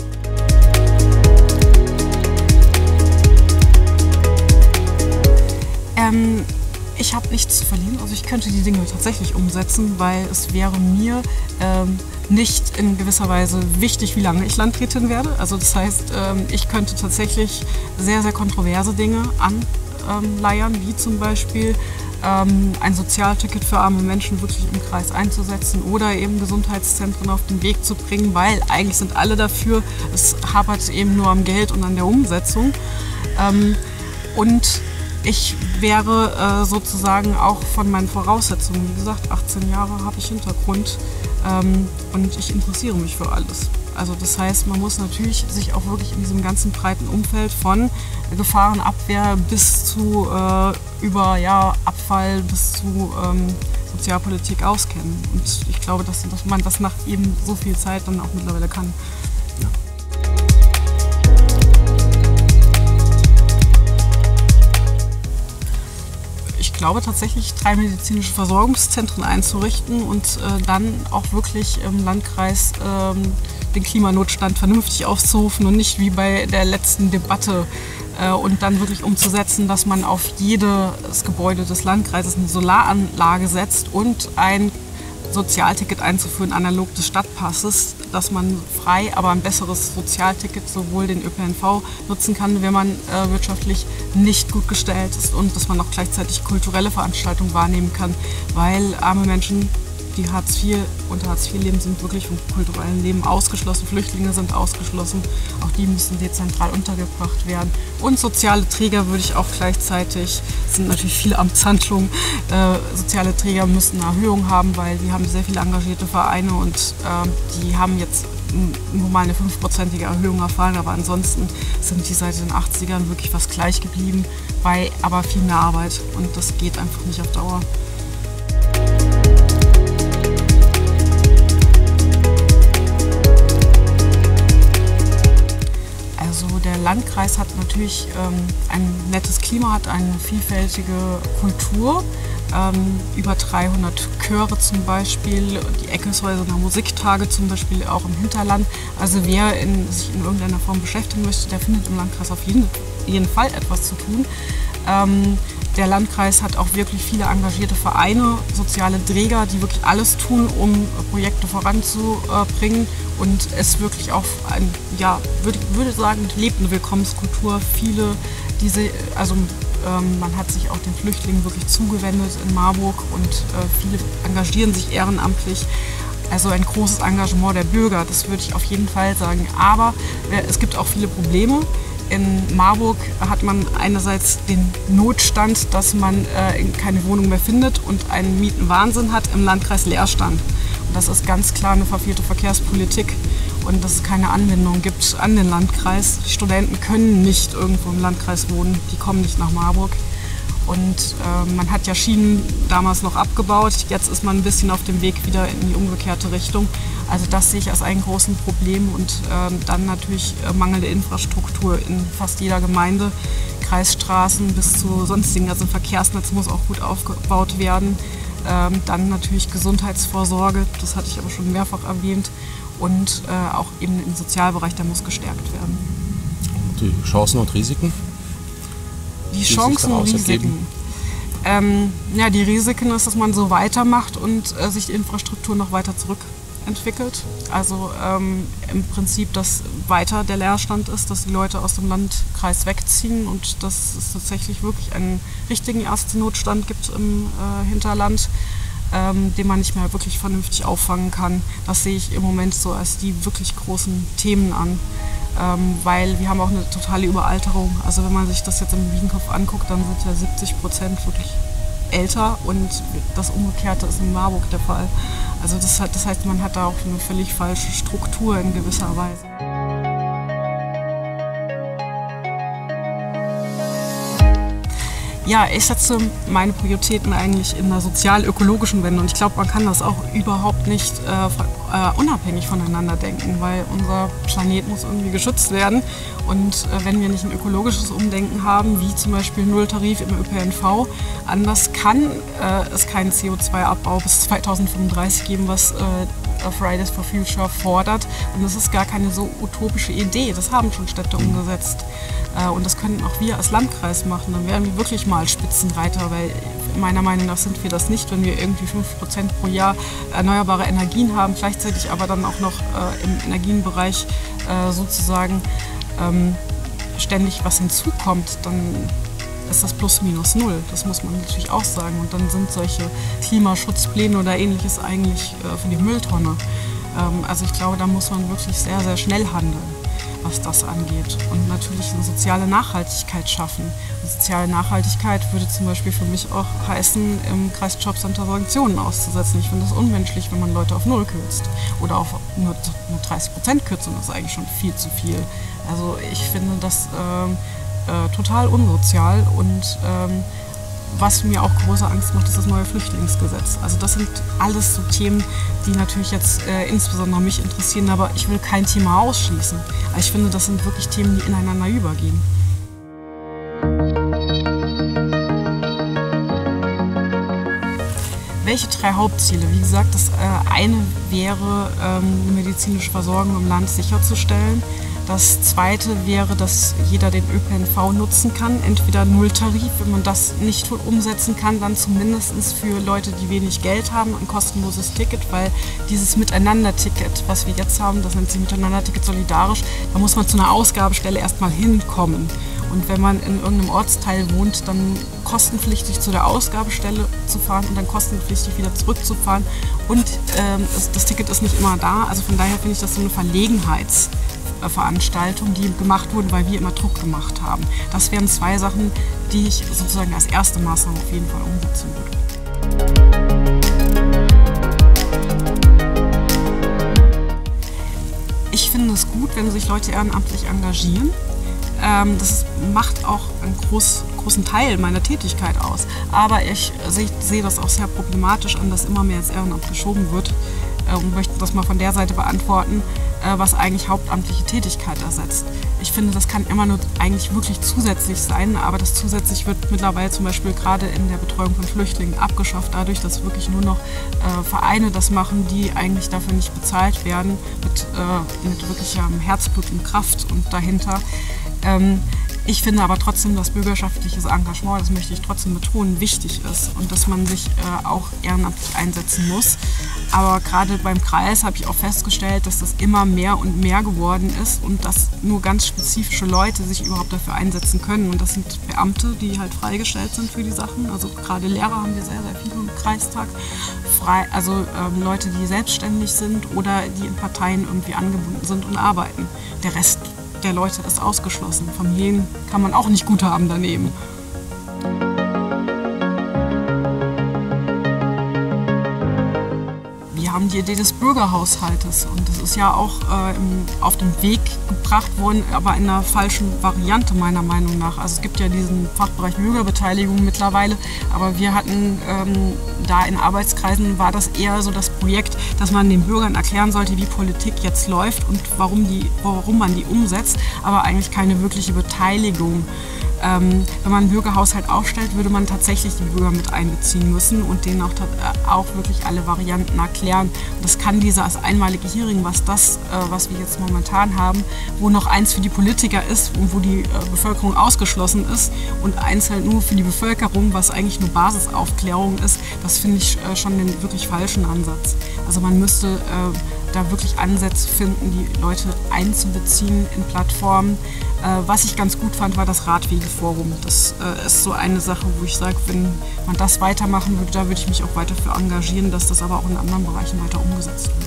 A: Ähm, ich habe nichts zu verlieren. Also ich könnte die Dinge tatsächlich umsetzen, weil es wäre mir ähm, nicht in gewisser Weise wichtig, wie lange ich Landrätin werde. Also das heißt, ich könnte tatsächlich sehr, sehr kontroverse Dinge anleiern, wie zum Beispiel ein Sozialticket für arme Menschen wirklich im Kreis einzusetzen oder eben Gesundheitszentren auf den Weg zu bringen, weil eigentlich sind alle dafür, es hapert eben nur am Geld und an der Umsetzung. Und ich wäre sozusagen auch von meinen Voraussetzungen, wie gesagt, achtzehn Jahre habe ich Hintergrund, Ähm, und ich interessiere mich für alles. Also das heißt, man muss natürlich sich auch wirklich in diesem ganzen breiten Umfeld von Gefahrenabwehr bis zu äh, über ja, Abfall bis zu ähm, Sozialpolitik auskennen. Und ich glaube, dass, dass man das nach eben so viel Zeit dann auch mittlerweile kann. Ja. Ich glaube tatsächlich, drei medizinische Versorgungszentren einzurichten und äh, dann auch wirklich im Landkreis ähm, den Klimanotstand vernünftig aufzurufen und nicht wie bei der letzten Debatte äh, und dann wirklich umzusetzen, dass man auf jedes Gebäude des Landkreises eine Solaranlage setzt und ein Sozialticket einzuführen, analog des Stadtpasses, dass man frei, aber ein besseres Sozialticket sowohl den Ö P N V nutzen kann, wenn man äh, wirtschaftlich nicht gut gestellt ist und dass man auch gleichzeitig kulturelle Veranstaltungen wahrnehmen kann, weil arme Menschen, die Hartz vier, unter Hartz vier leben, sind wirklich vom kulturellen Leben ausgeschlossen. Flüchtlinge sind ausgeschlossen. Auch die müssen dezentral untergebracht werden. Und soziale Träger würde ich auch gleichzeitig, es sind natürlich viele Amtshandlungen, äh, soziale Träger müssen eine Erhöhung haben, weil die haben sehr viele engagierte Vereine und äh, die haben jetzt nur mal eine fünfprozentige Erhöhung erfahren, aber ansonsten sind die seit den achtzigern wirklich fast gleich geblieben, bei aber viel mehr Arbeit und das geht einfach nicht auf Dauer. Also der Landkreis hat natürlich ähm, ein nettes Klima, hat eine vielfältige Kultur, ähm, über dreihundert Chöre zum Beispiel, die Eckeshäuser der Musiktage zum Beispiel auch im Hinterland. Also wer in, sich in irgendeiner Form beschäftigen möchte, der findet im Landkreis auf jeden, jeden Fall etwas zu tun. Ähm, der Landkreis hat auch wirklich viele engagierte Vereine, soziale Träger, die wirklich alles tun, um Projekte voranzubringen. Und es wirklich auch, ein, ja, würde würde sagen, lebt eine Willkommenskultur. Viele, diese, also ähm, man hat sich auch den Flüchtlingen wirklich zugewendet in Marburg und äh, viele engagieren sich ehrenamtlich. Also ein großes Engagement der Bürger, das würde ich auf jeden Fall sagen. Aber äh, es gibt auch viele Probleme. In Marburg hat man einerseits den Notstand, dass man äh, keine Wohnung mehr findet und einen Mietenwahnsinn hat, im Landkreis Leerstand. Und das ist ganz klar eine verfehlte Verkehrspolitik und dass es keine Anbindung gibt an den Landkreis. Die Studenten können nicht irgendwo im Landkreis wohnen, die kommen nicht nach Marburg. Und äh, man hat ja Schienen damals noch abgebaut, jetzt ist man ein bisschen auf dem Weg wieder in die umgekehrte Richtung. Also das sehe ich als ein großes Problem und äh, dann natürlich äh, mangelnde Infrastruktur in fast jeder Gemeinde. Kreisstraßen bis zu sonstigen, also Verkehrsnetz muss auch gut aufgebaut werden. Ähm, dann natürlich Gesundheitsvorsorge, das hatte ich aber schon mehrfach erwähnt. Und äh, auch eben im Sozialbereich, der muss gestärkt werden.
B: Die Chancen und Risiken?
A: Die Chancen und Risiken. Ähm, ja, die Risiken ist, dass man so weitermacht und äh, sich die Infrastruktur noch weiter zurückentwickelt. Also ähm, im Prinzip, dass weiter der Leerstand ist, dass die Leute aus dem Landkreis wegziehen und dass es tatsächlich wirklich einen richtigen Erstnotstand gibt im äh, Hinterland, ähm, den man nicht mehr wirklich vernünftig auffangen kann. Das sehe ich im Moment so als die wirklich großen Themen an. Ähm, weil wir haben auch eine totale Überalterung. Also wenn man sich das jetzt im Biedenkopf anguckt, dann sind ja siebzig Prozent wirklich älter und das Umgekehrte ist in Marburg der Fall. Also das, das heißt, man hat da auch eine völlig falsche Struktur in gewisser Weise. Ja, ich setze meine Prioritäten eigentlich in der sozial-ökologischen Wende und ich glaube, man kann das auch überhaupt nicht äh, äh, unabhängig voneinander denken, weil unser Planet muss irgendwie geschützt werden und äh, wenn wir nicht ein ökologisches Umdenken haben, wie zum Beispiel Nulltarif im Ö P N V, anders kann äh, es keinen C O zwei Abbau bis zweitausendfünfunddreißig geben, was äh, Fridays for Future fordert. Und das ist gar keine so utopische Idee. Das haben schon Städte umgesetzt. Und das können auch wir als Landkreis machen. Dann wären wir wirklich mal Spitzenreiter, weil meiner Meinung nach sind wir das nicht, wenn wir irgendwie fünf Prozent pro Jahr erneuerbare Energien haben, gleichzeitig aber dann auch noch äh, im Energienbereich äh, sozusagen ähm, ständig was hinzukommt, dann ist das plus minus null. Das muss man natürlich auch sagen. Und dann sind solche Klimaschutzpläne oder ähnliches eigentlich äh, für die Mülltonne. Ähm, also ich glaube, da muss man wirklich sehr, sehr schnell handeln, was das angeht. Und natürlich eine soziale Nachhaltigkeit schaffen. Und soziale Nachhaltigkeit würde zum Beispiel für mich auch heißen, im Kreis Jobcenter Sanktionen auszusetzen. Ich finde es unmenschlich, wenn man Leute auf Null kürzt. Oder auf nur eine dreißig Prozent Kürzung, das ist eigentlich schon viel zu viel. Also ich finde das ähm, äh, total unsozial und ähm, was mir auch große Angst macht, ist das neue Flüchtlingsgesetz. Also das sind alles so Themen, die natürlich jetzt äh, insbesondere mich interessieren, aber ich will kein Thema ausschließen. Also ich finde, das sind wirklich Themen, die ineinander übergehen. Welche drei Hauptziele? Wie gesagt, das äh, eine wäre, ähm, eine medizinische Versorgung im Land sicherzustellen. Das zweite wäre, dass jeder den Ö P N V nutzen kann, entweder Nulltarif, wenn man das nicht umsetzen kann, dann zumindest für Leute, die wenig Geld haben, ein kostenloses Ticket, weil dieses Miteinander-Ticket, was wir jetzt haben, das nennt sich Miteinander-Ticket solidarisch, da muss man zu einer Ausgabestelle erstmal hinkommen. Und wenn man in irgendeinem Ortsteil wohnt, dann kostenpflichtig zu der Ausgabestelle zu fahren und dann kostenpflichtig wieder zurückzufahren. Und ähm, das, das Ticket ist nicht immer da, also von daher finde ich das so eine Verlegenheits- Veranstaltungen, die gemacht wurden, weil wir immer Druck gemacht haben. Das wären zwei Sachen, die ich sozusagen als erste Maßnahme auf jeden Fall umsetzen würde. Ich finde es gut, wenn sich Leute ehrenamtlich engagieren. Das macht auch einen groß, großen Teil meiner Tätigkeit aus. Aber ich sehe, sehe das auch sehr problematisch an, dass immer mehr ins Ehrenamt geschoben wird. Und möchte das mal von der Seite beantworten, was eigentlich hauptamtliche Tätigkeit ersetzt. Ich finde, das kann immer nur eigentlich wirklich zusätzlich sein, aber das zusätzlich wird mittlerweile zum Beispiel gerade in der Betreuung von Flüchtlingen abgeschafft, dadurch, dass wirklich nur noch äh, Vereine das machen, die eigentlich dafür nicht bezahlt werden, mit, äh, mit wirklich ähm, Herzblut und Kraft und dahinter. Ähm, Ich finde aber trotzdem, dass bürgerschaftliches Engagement, das möchte ich trotzdem betonen, wichtig ist und dass man sich äh, auch ehrenamtlich einsetzen muss. Aber gerade beim Kreis habe ich auch festgestellt, dass das immer mehr und mehr geworden ist und dass nur ganz spezifische Leute sich überhaupt dafür einsetzen können. Und das sind Beamte, die halt freigestellt sind für die Sachen. Also gerade Lehrer haben wir sehr, sehr viele im Kreistag. Frei, also ähm, Leute, die selbstständig sind oder die in Parteien irgendwie angebunden sind und arbeiten. Der Rest der Leute ist ausgeschlossen. Familien kann man auch nicht gut haben daneben. Wir haben die Idee des Bürgerhaushaltes und das ist ja auch äh, im, auf den Weg gebracht worden, aber in einer falschen Variante meiner Meinung nach. Also es gibt ja diesen Fachbereich Bürgerbeteiligung mittlerweile, aber wir hatten ähm, da in Arbeitskreisen war das eher so das Projekt, dass man den Bürgern erklären sollte, wie Politik jetzt läuft und warum, die, warum man die umsetzt, aber eigentlich keine wirkliche Beteiligung. Ähm, wenn man einen Bürgerhaushalt aufstellt, würde man tatsächlich die Bürger mit einbeziehen müssen und denen auch, äh, auch wirklich alle Varianten erklären. Und das kann dieses einmalige Hearing, was das, äh, was wir jetzt momentan haben, wo noch eins für die Politiker ist und wo die äh, Bevölkerung ausgeschlossen ist und eins halt nur für die Bevölkerung, was eigentlich nur Basisaufklärung ist, das finde ich äh, schon den wirklich falschen Ansatz. Also man müsste äh, da wirklich Ansätze finden, die Leute einzubeziehen in Plattformen. Äh, was ich ganz gut fand, war das Radwegeforum. Das äh, ist so eine Sache, wo ich sage, wenn man das weitermachen würde, da würde ich mich auch weiter für engagieren, dass das aber auch in anderen Bereichen weiter umgesetzt wird.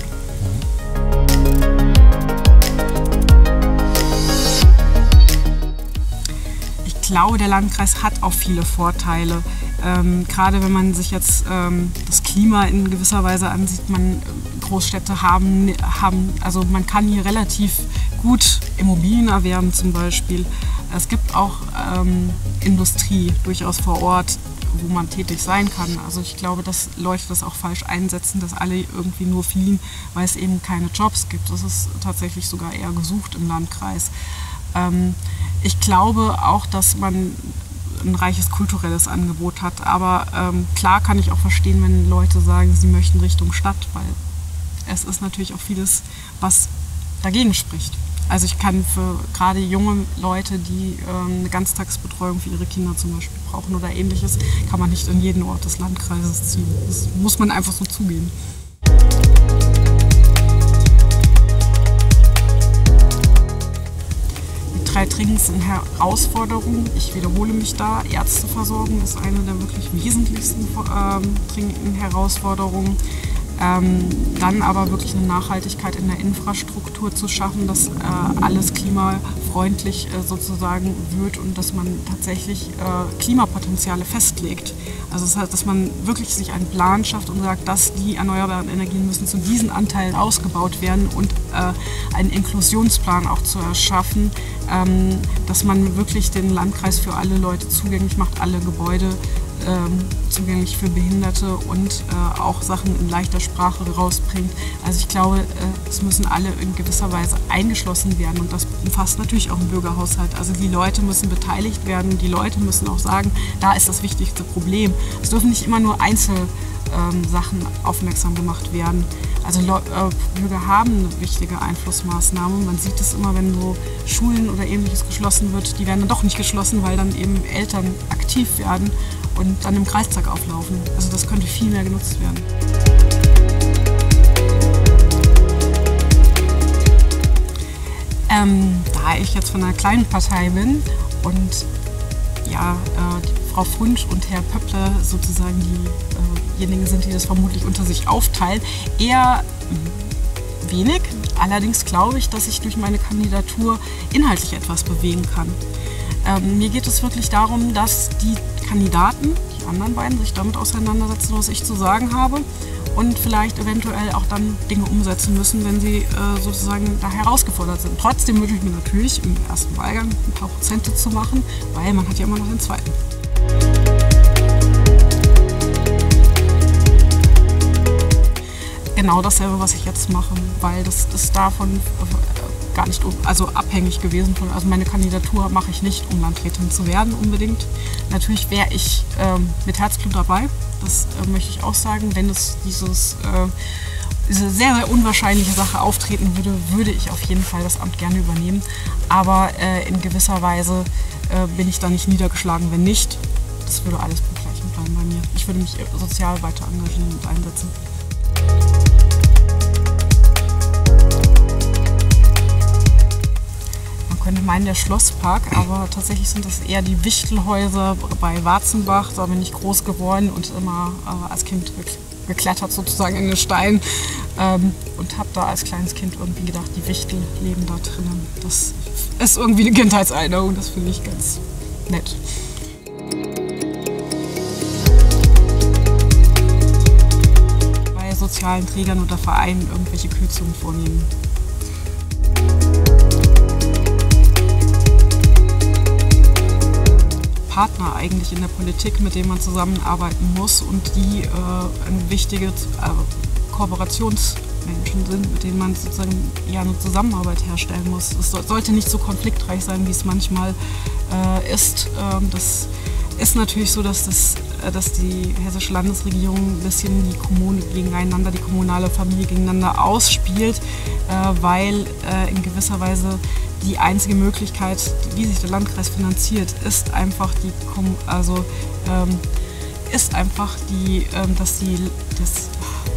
A: Ich glaube, der Landkreis hat auch viele Vorteile. Ähm, gerade wenn man sich jetzt ähm, das Klima in gewisser Weise ansieht, man Großstädte haben, haben, also man kann hier relativ gut Immobilien erwerben zum Beispiel. Es gibt auch ähm, Industrie durchaus vor Ort, wo man tätig sein kann. Also ich glaube, dass Leute das auch falsch einsetzen, dass alle irgendwie nur fliehen, weil es eben keine Jobs gibt. Das ist tatsächlich sogar eher gesucht im Landkreis. Ähm, ich glaube auch, dass man ein reiches kulturelles Angebot hat. Aber ähm, klar kann ich auch verstehen, wenn Leute sagen, sie möchten Richtung Stadt, weil es ist natürlich auch vieles, was dagegen spricht. Also ich kann für gerade junge Leute, die ähm, eine Ganztagsbetreuung für ihre Kinder zum Beispiel brauchen oder ähnliches, kann man nicht in jeden Ort des Landkreises ziehen. Das muss man einfach so zugeben. Drei dringendsten Herausforderungen. Ich wiederhole mich da. Ärzteversorgung ist eine der wirklich wesentlichsten ähm, dringenden Herausforderungen. Ähm, dann aber wirklich eine Nachhaltigkeit in der Infrastruktur zu schaffen, dass äh, alles klimafreundlich äh, sozusagen wird und dass man tatsächlich äh, Klimapotenziale festlegt. Also das heißt, dass man wirklich sich einen Plan schafft und sagt, dass die erneuerbaren Energien müssen zu diesen Anteilen ausgebaut werden und äh, einen Inklusionsplan auch zu erschaffen, ähm, dass man wirklich den Landkreis für alle Leute zugänglich macht, alle Gebäude ähm, zugänglich für Behinderte und äh, auch Sachen in leichter Sprache rausbringt. Also ich glaube, äh, es müssen alle in gewisser Weise eingeschlossen werden und das umfasst natürlich auch einen Bürgerhaushalt. Also die Leute müssen beteiligt werden, die Leute müssen auch sagen, da ist das wichtigste Problem. Es dürfen nicht immer nur Einzelsachen ähm, aufmerksam gemacht werden. Also äh, Bürger haben eine wichtige Einflussmaßnahme. Man sieht es immer, wenn so Schulen oder Ähnliches geschlossen wird, die werden dann doch nicht geschlossen, weil dann eben Eltern aktiv werden und dann im Kreistag auflaufen. Also das könnte viel mehr genutzt werden. Ähm, da ich jetzt von einer kleinen Partei bin und ja, äh, die Frau Frunsch und Herr Pöppler sozusagen diejenigen sind, die das vermutlich unter sich aufteilen, eher wenig. Allerdings glaube ich, dass ich durch meine Kandidatur inhaltlich etwas bewegen kann. Ähm, mir geht es wirklich darum, dass die Kandidaten, die anderen beiden, sich damit auseinandersetzen, was ich zu sagen habe und vielleicht eventuell auch dann Dinge umsetzen müssen, wenn sie äh, sozusagen da herausgefordert sind. Trotzdem wünsche ich mir natürlich im ersten Wahlgang ein paar Prozente zu machen, weil man hat ja immer noch den zweiten. Genau dasselbe, was ich jetzt mache, weil das ist davon äh, gar nicht also abhängig gewesen. Von, also meine Kandidatur mache ich nicht, um Landrätin zu werden unbedingt. Natürlich wäre ich äh, mit Herzblut dabei, das äh, möchte ich auch sagen. Wenn es dieses, äh, diese sehr, sehr unwahrscheinliche Sache auftreten würde, würde ich auf jeden Fall das Amt gerne übernehmen. Aber äh, in gewisser Weise äh, bin ich da nicht niedergeschlagen. Wenn nicht, das würde alles beim Gleichen bleiben bei mir. Ich würde mich sozial weiter engagieren und einsetzen. Man könnte meinen, der Schlosspark, aber tatsächlich sind das eher die Wichtelhäuser bei Warzenbach. Da bin ich groß geworden und immer äh, als Kind geklettert sozusagen in den Stein ähm, und habe da als kleines Kind irgendwie gedacht, die Wichtel leben da drinnen. Das ist irgendwie eine Kindheitserinnerung, das finde ich ganz nett. Bei sozialen Trägern oder Vereinen irgendwelche Kürzungen vornehmen. Partner eigentlich in der Politik, mit denen man zusammenarbeiten muss und die äh, ein wichtige äh, Kooperationsmenschen sind, mit denen man sozusagen ja eine Zusammenarbeit herstellen muss. Es so, sollte nicht so konfliktreich sein, wie es manchmal äh, ist. Ähm, das ist natürlich so, dass, das, äh, dass die hessische Landesregierung ein bisschen die Kommune gegeneinander, die kommunale Familie gegeneinander ausspielt, äh, weil äh, in gewisser Weise die einzige Möglichkeit, wie sich der Landkreis finanziert, ist einfach die, also ähm, ist einfach die, ähm, dass die, das,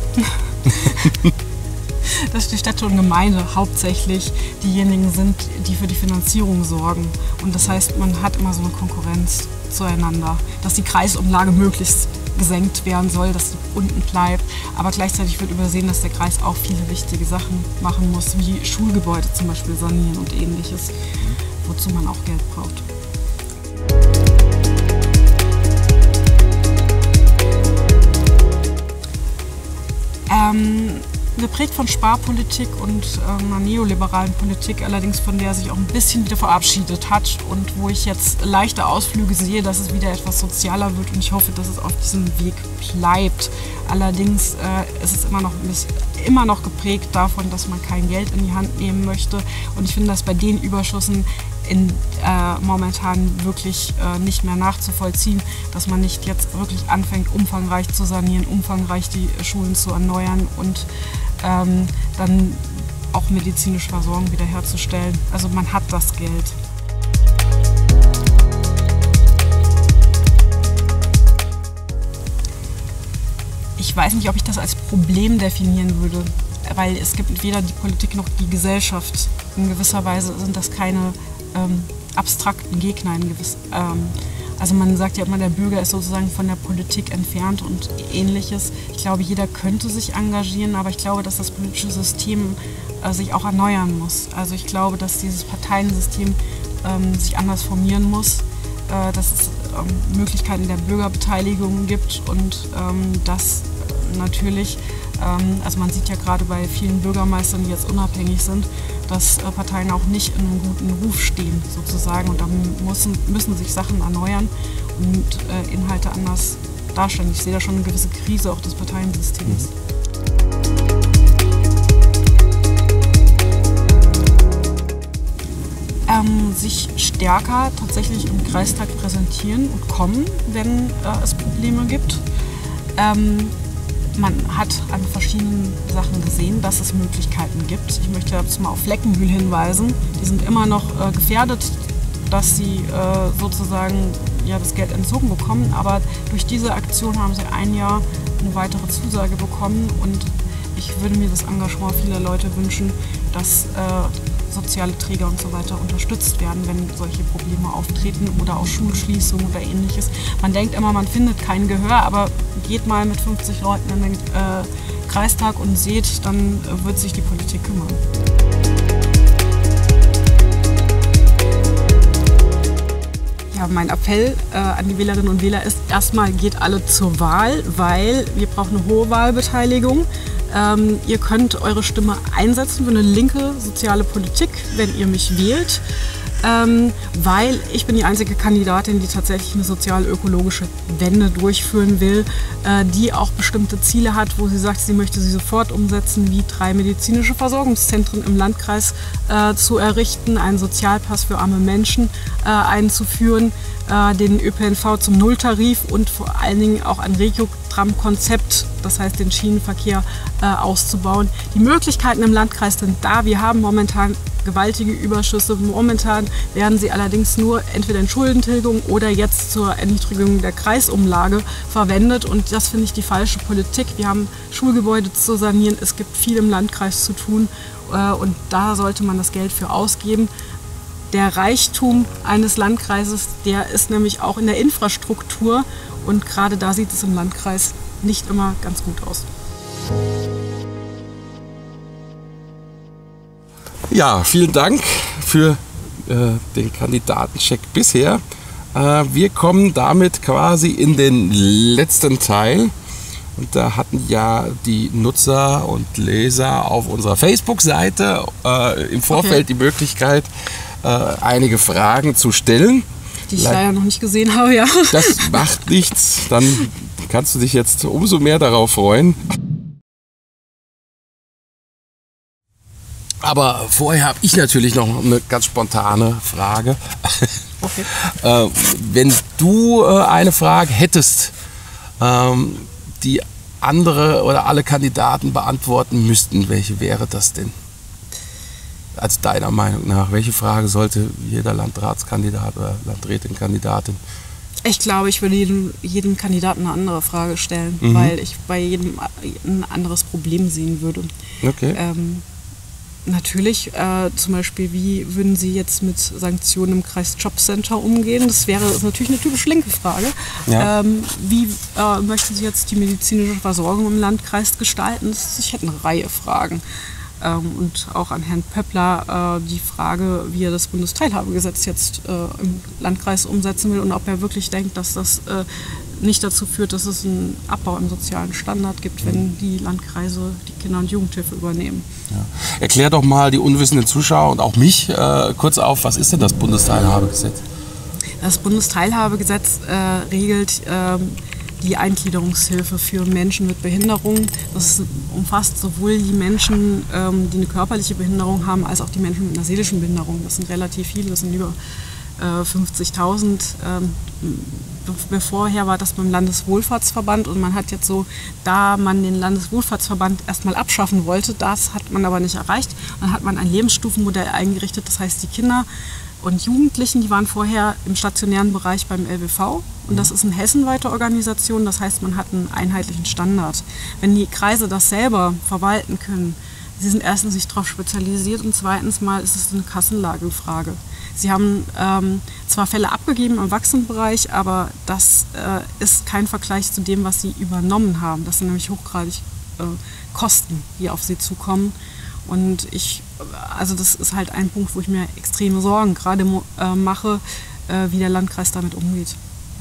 A: dass die Städte und Gemeinde hauptsächlich diejenigen sind, die für die Finanzierung sorgen. Und das heißt, man hat immer so eine Konkurrenz zueinander, dass die Kreisumlage möglichst gesenkt werden soll, dass sie unten bleibt. Aber gleichzeitig wird übersehen, dass der Kreis auch viele wichtige Sachen machen muss, wie Schulgebäude zum Beispiel sanieren und ähnliches, wozu man auch Geld braucht. Ähm, geprägt von Sparpolitik und äh, einer neoliberalen Politik, allerdings von der sich auch ein bisschen wieder verabschiedet hat und wo ich jetzt leichte Ausflüge sehe, dass es wieder etwas sozialer wird und ich hoffe, dass es auf diesem Weg bleibt. Allerdings äh, ist es immer noch, ein bisschen, immer noch geprägt davon, dass man kein Geld in die Hand nehmen möchte und ich finde das bei den Überschüssen in, äh, momentan wirklich äh, nicht mehr nachzuvollziehen, dass man nicht jetzt wirklich anfängt, umfangreich zu sanieren, umfangreich die Schulen zu erneuern und ähm, dann auch medizinische Versorgung wiederherzustellen. Also man hat das Geld. Ich weiß nicht, ob ich das als Problem definieren würde, weil es gibt weder die Politik noch die Gesellschaft. In gewisser Weise sind das keine ähm, abstrakten Gegner. In gewiss, ähm, also man sagt ja immer, der Bürger ist sozusagen von der Politik entfernt und ähnliches. Ich glaube, jeder könnte sich engagieren, aber ich glaube, dass das politische System äh, sich auch erneuern muss. Also ich glaube, dass dieses Parteiensystem ähm, sich anders formieren muss, äh, dass es ähm, Möglichkeiten der Bürgerbeteiligung gibt und ähm, dass äh, natürlich, ähm, also man sieht ja gerade bei vielen Bürgermeistern, die jetzt unabhängig sind, dass äh, Parteien auch nicht in einem guten Ruf stehen sozusagen und da müssen, müssen sich Sachen erneuern und äh, Inhalte anders darstellen. Ich sehe da schon eine gewisse Krise auch des Parteiensystems. Mhm. Ähm, sich stärker tatsächlich im Kreistag präsentieren und kommen, wenn äh, es Probleme gibt. Ähm, Man hat an verschiedenen Sachen gesehen, dass es Möglichkeiten gibt. Ich möchte jetzt mal auf Fleckenbühl hinweisen. Die sind immer noch äh, gefährdet, dass sie äh, sozusagen ja, das Geld entzogen bekommen. Aber durch diese Aktion haben sie ein Jahr eine weitere Zusage bekommen. Und ich würde mir das Engagement vieler Leute wünschen, dass äh, soziale Träger und so weiter unterstützt werden, wenn solche Probleme auftreten oder auch Schulschließungen oder ähnliches. Man denkt immer, man findet kein Gehör, aber geht mal mit fünfzig Leuten in den äh, Kreistag und seht, dann äh, wird sich die Politik kümmern. Ja, mein Appell äh, an die Wählerinnen und Wähler ist, erstmal geht alle zur Wahl, weil wir brauchen eine hohe Wahlbeteiligung. Ähm, ihr könnt eure Stimme einsetzen für eine linke soziale Politik, wenn ihr mich wählt, ähm, weil ich bin die einzige Kandidatin, die tatsächlich eine sozial-ökologische Wende durchführen will, äh, die auch bestimmte Ziele hat, wo sie sagt, sie möchte sie sofort umsetzen, wie drei medizinische Versorgungszentren im Landkreis äh, zu errichten, einen Sozialpass für arme Menschen äh, einzuführen, äh, den Ö P N V zum Nulltarif und vor allen Dingen auch ein Regiotram-Konzept, das heißt den Schienenverkehr äh, auszubauen. Die Möglichkeiten im Landkreis sind da. Wir haben momentan gewaltige Überschüsse. Momentan werden sie allerdings nur entweder in Schuldentilgung oder jetzt zur Erniedrigung der Kreisumlage verwendet. Und das finde ich die falsche Politik. Wir haben Schulgebäude zu sanieren. Es gibt viel im Landkreis zu tun. Und da sollte man das Geld für ausgeben. Der Reichtum eines Landkreises, der ist nämlich auch in der Infrastruktur. Und gerade da sieht es im Landkreis nicht immer ganz gut aus.
B: Ja, vielen Dank für äh, den Kandidatencheck bisher. Äh, wir kommen damit quasi in den letzten Teil. Und da hatten ja die Nutzer und Leser auf unserer Facebook-Seite äh, im Vorfeld okay. die Möglichkeit, äh, einige Fragen zu stellen.
A: Die ich Le- leider noch nicht gesehen habe, ja.
B: Das macht nichts. Dann kannst du dich jetzt umso mehr darauf freuen. Aber vorher habe ich natürlich noch eine ganz spontane Frage. Okay. äh, wenn du äh, eine Frage hättest, ähm, die andere oder alle Kandidaten beantworten müssten, welche wäre das denn? Also deiner Meinung nach, welche Frage sollte jeder Landratskandidat oder Landrätin-Kandidatin?
A: Ich glaube, ich würde jedem, jedem Kandidaten eine andere Frage stellen, mhm. weil ich bei jedem ein anderes Problem sehen würde.
B: Okay.
A: Ähm, Natürlich, äh, zum Beispiel, wie würden Sie jetzt mit Sanktionen im Kreis Jobcenter umgehen? Das wäre das ist natürlich eine typisch linke Frage. Ja. Ähm, wie äh, möchten Sie jetzt die medizinische Versorgung im Landkreis gestalten? Das, ich hätte eine Reihe Fragen. Ähm, und auch an Herrn Pöppler äh, die Frage, wie er das Bundesteilhabegesetz jetzt äh, im Landkreis umsetzen will und ob er wirklich denkt, dass das äh, nicht dazu führt, dass es einen Abbau im sozialen Standard gibt, wenn die Landkreise die Kinder- und Jugendhilfe übernehmen.
B: Ja. Erklär doch mal die unwissenden Zuschauer und auch mich äh, kurz auf, was ist denn das Bundesteilhabegesetz?
A: Das Bundesteilhabegesetz äh, regelt äh, die Eingliederungshilfe für Menschen mit Behinderung. Das umfasst sowohl die Menschen, ähm, die eine körperliche Behinderung haben, als auch die Menschen mit einer seelischen Behinderung. Das sind relativ viele, das sind über äh, fünfzigtausend. Ähm, Vorher war das beim Landeswohlfahrtsverband und man hat jetzt so, da man den Landeswohlfahrtsverband erstmal abschaffen wollte, das hat man aber nicht erreicht. Dann hat man ein Lebensstufenmodell eingerichtet, das heißt die Kinder und Jugendlichen, die waren vorher im stationären Bereich beim L W V und das ist eine hessenweite Organisation, das heißt man hat einen einheitlichen Standard. Wenn die Kreise das selber verwalten können, sie sind erstens nicht darauf spezialisiert und zweitens mal ist es eine Kassenlagenfrage. Sie haben ähm, zwar Fälle abgegeben im Erwachsenenbereich, aber das äh, ist kein Vergleich zu dem, was sie übernommen haben. Das sind nämlich hochgradig äh, Kosten, die auf sie zukommen. Und ich, also das ist halt ein Punkt, wo ich mir extreme Sorgen gerade äh, mache, äh, wie der Landkreis damit umgeht.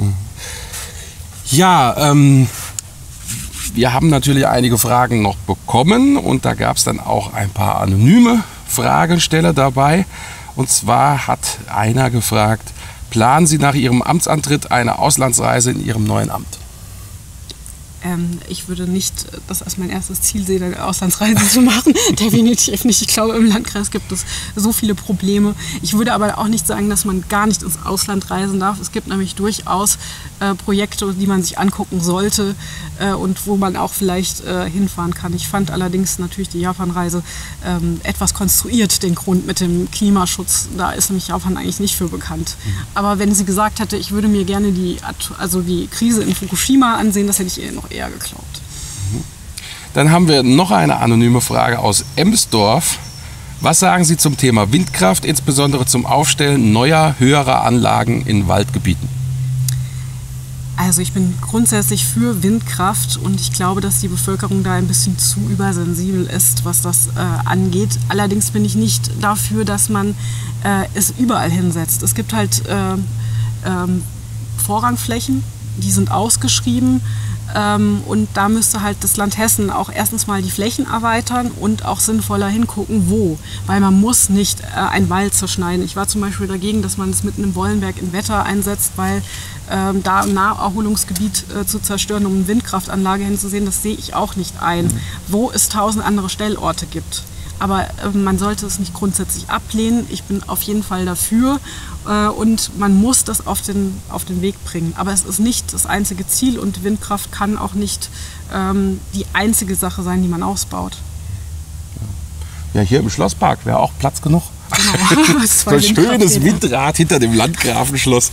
B: Ja, ähm, wir haben natürlich einige Fragen noch bekommen und da gab es dann auch ein paar anonyme Fragesteller dabei. Und zwar hat einer gefragt, planen Sie nach Ihrem Amtsantritt eine Auslandsreise in Ihrem neuen Amt?
A: Ähm, ich würde nicht das als mein erstes Ziel sehen, eine Auslandsreise zu machen. Definitiv nicht. Ich glaube, im Landkreis gibt es so viele Probleme. Ich würde aber auch nicht sagen, dass man gar nicht ins Ausland reisen darf. Es gibt nämlich durchaus äh, Projekte, die man sich angucken sollte äh, und wo man auch vielleicht äh, hinfahren kann. Ich fand allerdings natürlich die Japanreise ähm, etwas konstruiert, den Grund mit dem Klimaschutz. Da ist nämlich Japan eigentlich nicht für bekannt. Mhm. Aber wenn sie gesagt hätte, ich würde mir gerne die, also die Krise in Fukushima ansehen, das hätte ich ihr noch eher geglaubt.
B: Dann haben wir noch eine anonyme Frage aus Emsdorf. Was sagen Sie zum Thema Windkraft, insbesondere zum Aufstellen neuer, höherer Anlagen in Waldgebieten?
A: Also ich bin grundsätzlich für Windkraft und ich glaube, dass die Bevölkerung da ein bisschen zu übersensibel ist, was das äh, angeht. Allerdings bin ich nicht dafür, dass man äh, es überall hinsetzt. Es gibt halt äh, ähm, Vorrangflächen, die sind ausgeschrieben. Ähm, und da müsste halt das Land Hessen auch erstens mal die Flächen erweitern und auch sinnvoller hingucken, wo. Weil man muss nicht äh, einen Wald zerschneiden. Ich war zum Beispiel dagegen, dass man es mitten im Wollenberg in Wetter einsetzt, weil ähm, da ein Naherholungsgebiet äh, zu zerstören, um eine Windkraftanlage hinzusehen, das sehe ich auch nicht ein. Mhm. Wo es tausend andere Stellorte gibt. Aber äh, man sollte es nicht grundsätzlich ablehnen. Ich bin auf jeden Fall dafür. äh, und man muss das auf den, auf den Weg bringen. Aber es ist nicht das einzige Ziel und Windkraft kann auch nicht ähm, die einzige Sache sein, die man ausbaut.
B: Ja, hier im Schlosspark wäre auch Platz genug.
A: Genau.
B: So ein schönes Windrad hinter dem Landgrafenschloss.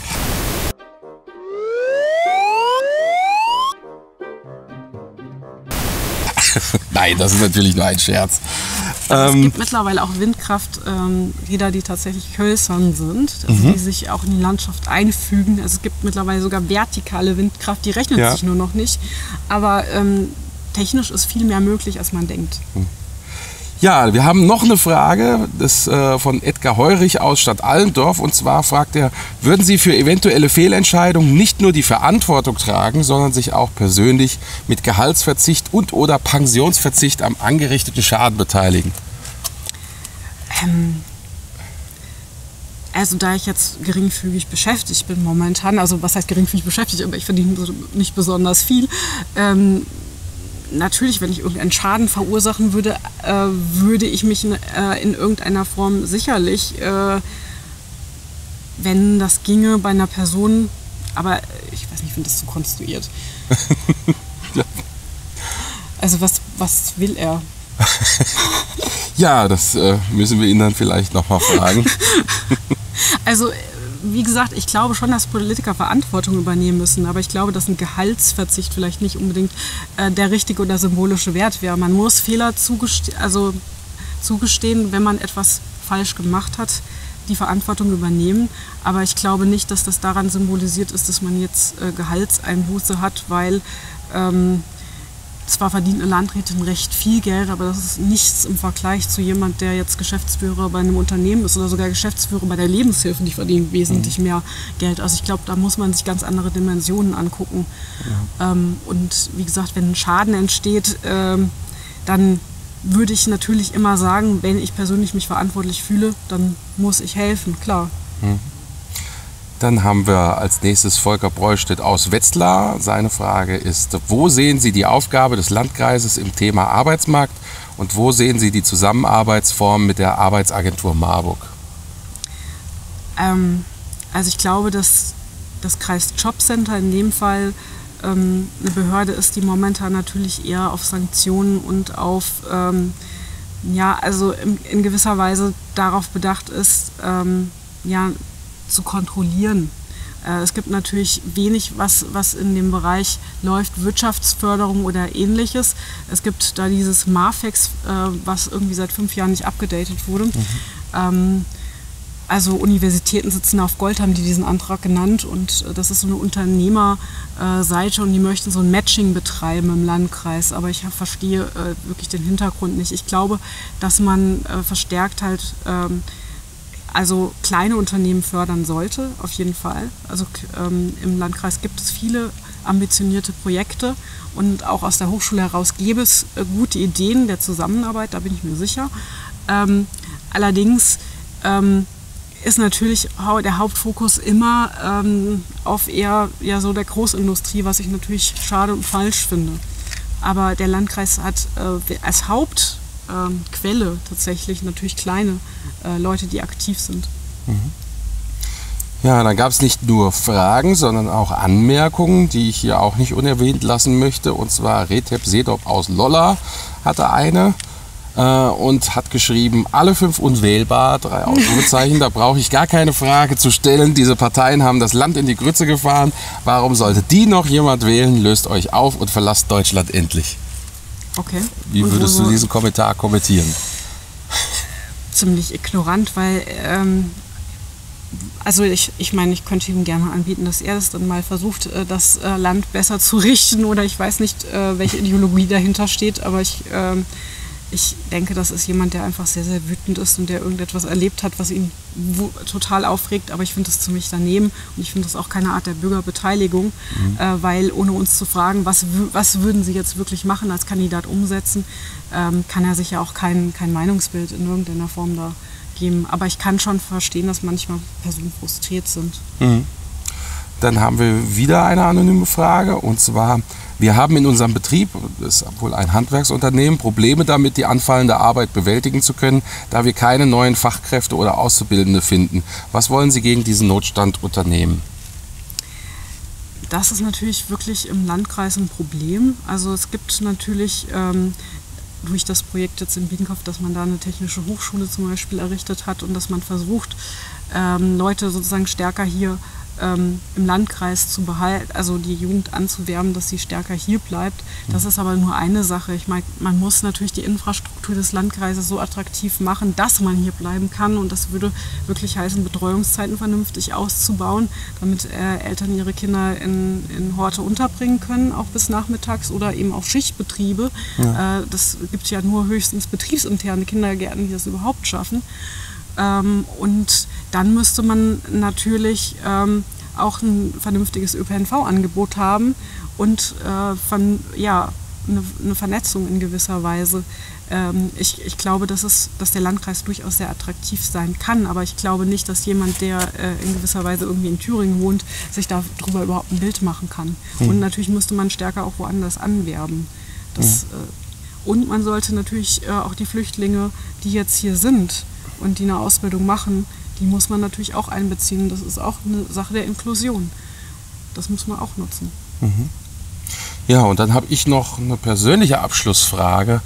B: Nein, das ist natürlich nur ein Scherz.
A: Es
B: Ähm,
A: gibt mittlerweile auch Windkrafträder, ähm, die tatsächlich hölzern sind, also
B: Mhm.
A: die sich auch in die Landschaft einfügen. Also es gibt mittlerweile sogar vertikale Windkraft, die rechnet
B: Ja.
A: sich nur noch nicht. Aber ähm, technisch ist viel mehr möglich, als man denkt.
B: Ja, wir haben noch eine Frage das, äh, von Edgar Heurich aus Stadt Allendorf. Und zwar fragt er, würden Sie für eventuelle Fehlentscheidungen nicht nur die Verantwortung tragen, sondern sich auch persönlich mit Gehaltsverzicht und oder Pensionsverzicht am angerichteten Schaden beteiligen?
A: Ähm, also da ich jetzt geringfügig beschäftigt bin momentan, also was heißt geringfügig beschäftigt, aber ich verdiene nicht besonders viel, ähm, natürlich, wenn ich irgendeinen Schaden verursachen würde, äh, würde ich mich in, äh, in irgendeiner Form sicherlich, äh, wenn das ginge, bei einer Person, aber ich weiß nicht, ich finde das zu konstruiert.
B: Ja.
A: Also was, was will er?
B: Ja, das äh, müssen wir ihn dann vielleicht nochmal fragen.
A: Also wie gesagt, ich glaube schon, dass Politiker Verantwortung übernehmen müssen, aber ich glaube, dass ein Gehaltsverzicht vielleicht nicht unbedingt äh, der richtige oder symbolische Wert wäre. Man muss Fehler zugeste also zugestehen, wenn man etwas falsch gemacht hat, die Verantwortung übernehmen. Aber ich glaube nicht, dass das daran symbolisiert ist, dass man jetzt äh, Gehaltseinbuße hat, weil ähm, zwar verdient eine Landrätin recht viel Geld, aber das ist nichts im Vergleich zu jemand, der jetzt Geschäftsführer bei einem Unternehmen ist oder sogar Geschäftsführer bei der Lebenshilfe, die verdient wesentlich mehr Geld. Also ich glaube, da muss man sich ganz andere Dimensionen angucken. Ja. Ähm, und wie gesagt, wenn ein Schaden entsteht, ähm, dann würde ich natürlich immer sagen, wenn ich persönlich mich verantwortlich fühle, dann muss ich helfen, klar.
B: Hm. Dann haben wir als nächstes Volker Breustedt aus Wetzlar. Seine Frage ist, wo sehen Sie die Aufgabe des Landkreises im Thema Arbeitsmarkt und wo sehen Sie die Zusammenarbeitsform mit der Arbeitsagentur Marburg?
A: Ähm, also ich glaube, dass das Kreisjobcenter in dem Fall ähm, eine Behörde ist, die momentan natürlich eher auf Sanktionen und auf, ähm, ja, also in, in gewisser Weise darauf bedacht ist, ähm, ja, zu kontrollieren. Äh, es gibt natürlich wenig, was, was in dem Bereich läuft, Wirtschaftsförderung oder ähnliches. Es gibt da dieses MAFEX, äh, was irgendwie seit fünf Jahren nicht abgedatet wurde. Mhm. Ähm, also Universitäten sitzen auf Gold, haben die diesen Antrag genannt und äh, das ist so eine Unternehmerseite und die möchten so ein Matching betreiben im Landkreis, aber ich verstehe äh, wirklich den Hintergrund nicht. Ich glaube, dass man äh, verstärkt halt ähm, also kleine Unternehmen fördern sollte, auf jeden Fall. Also ähm, im Landkreis gibt es viele ambitionierte Projekte und auch aus der Hochschule heraus gäbe es äh, gute Ideen der Zusammenarbeit, da bin ich mir sicher. Ähm, allerdings ähm, ist natürlich der Hauptfokus immer ähm, auf eher ja, so der Großindustrie, was ich natürlich schade und falsch finde. Aber der Landkreis hat äh, als Haupt Ähm, Quelle tatsächlich natürlich kleine äh, Leute, die aktiv sind.
B: Mhm. Ja, dann gab es nicht nur Fragen, sondern auch Anmerkungen, die ich hier auch nicht unerwähnt lassen möchte. Und zwar Retep Sedop aus Lolla hatte eine äh, und hat geschrieben, alle fünf unwählbar, drei Ausrufezeichen, da brauche ich gar keine Frage zu stellen. Diese Parteien haben das Land in die Grütze gefahren. Warum sollte die noch jemand wählen? Löst euch auf und verlasst Deutschland endlich.
A: Okay.
B: Wie würdest du diesen Kommentar kommentieren?
A: Ziemlich ignorant, weil ähm, also ich, ich meine, ich könnte ihm gerne anbieten, dass er das dann mal versucht, das Land besser zu richten oder ich weiß nicht, welche Ideologie dahinter steht, aber ich, ähm, ich denke, das ist jemand, der einfach sehr, sehr wütend ist und der irgendetwas erlebt hat, was ihn total aufregt, aber ich finde das ziemlich daneben und ich finde das auch keine Art der Bürgerbeteiligung, mhm. äh, weil ohne uns zu fragen, was, was würden sie jetzt wirklich machen, als Kandidat umsetzen, ähm, kann er sich ja auch kein, kein Meinungsbild in irgendeiner Form da geben. Aber ich kann schon verstehen, dass manchmal Personen frustriert sind.
B: Mhm. Dann haben wir wieder eine anonyme Frage und zwar Wir haben in unserem Betrieb, das ist wohl ein Handwerksunternehmen, Probleme damit, die anfallende Arbeit bewältigen zu können, da wir keine neuen Fachkräfte oder Auszubildende finden. Was wollen Sie gegen diesen Notstand unternehmen?
A: Das ist natürlich wirklich im Landkreis ein Problem. Also es gibt natürlich ähm, durch das Projekt jetzt in Biedenkopf, dass man da eine technische Hochschule zum Beispiel errichtet hat und dass man versucht, ähm, Leute sozusagen stärker hier ähm, im Landkreis zu behalten, also die Jugend anzuwerben, dass sie stärker hier bleibt. Das ist aber nur eine Sache. Ich meine, man muss natürlich die Infrastruktur des Landkreises so attraktiv machen, dass man hier bleiben kann, und das würde wirklich heißen, Betreuungszeiten vernünftig auszubauen, damit äh, Eltern ihre Kinder in, in Horte unterbringen können, auch bis nachmittags, oder eben auch Schichtbetriebe. Ja. Äh, das gibt ja nur höchstens betriebsinterne Kindergärten, die das überhaupt schaffen. Ähm, und dann müsste man natürlich ähm, auch ein vernünftiges Ö P N V-Angebot haben und äh, von, ja, eine, eine Vernetzung in gewisser Weise. Ähm, ich, ich glaube, dass, es, dass der Landkreis durchaus sehr attraktiv sein kann, aber ich glaube nicht, dass jemand, der äh, in gewisser Weise irgendwie in Thüringen wohnt, sich darüber überhaupt ein Bild machen kann. Mhm. Und natürlich müsste man stärker auch woanders anwerben. Das, mhm. äh, und man sollte natürlich äh, auch die Flüchtlinge, die jetzt hier sind und die eine Ausbildung machen, die muss man natürlich auch einbeziehen. Das ist auch eine Sache der Inklusion. Das muss man auch nutzen.
B: Mhm. Ja, und dann habe ich noch eine persönliche Abschlussfrage.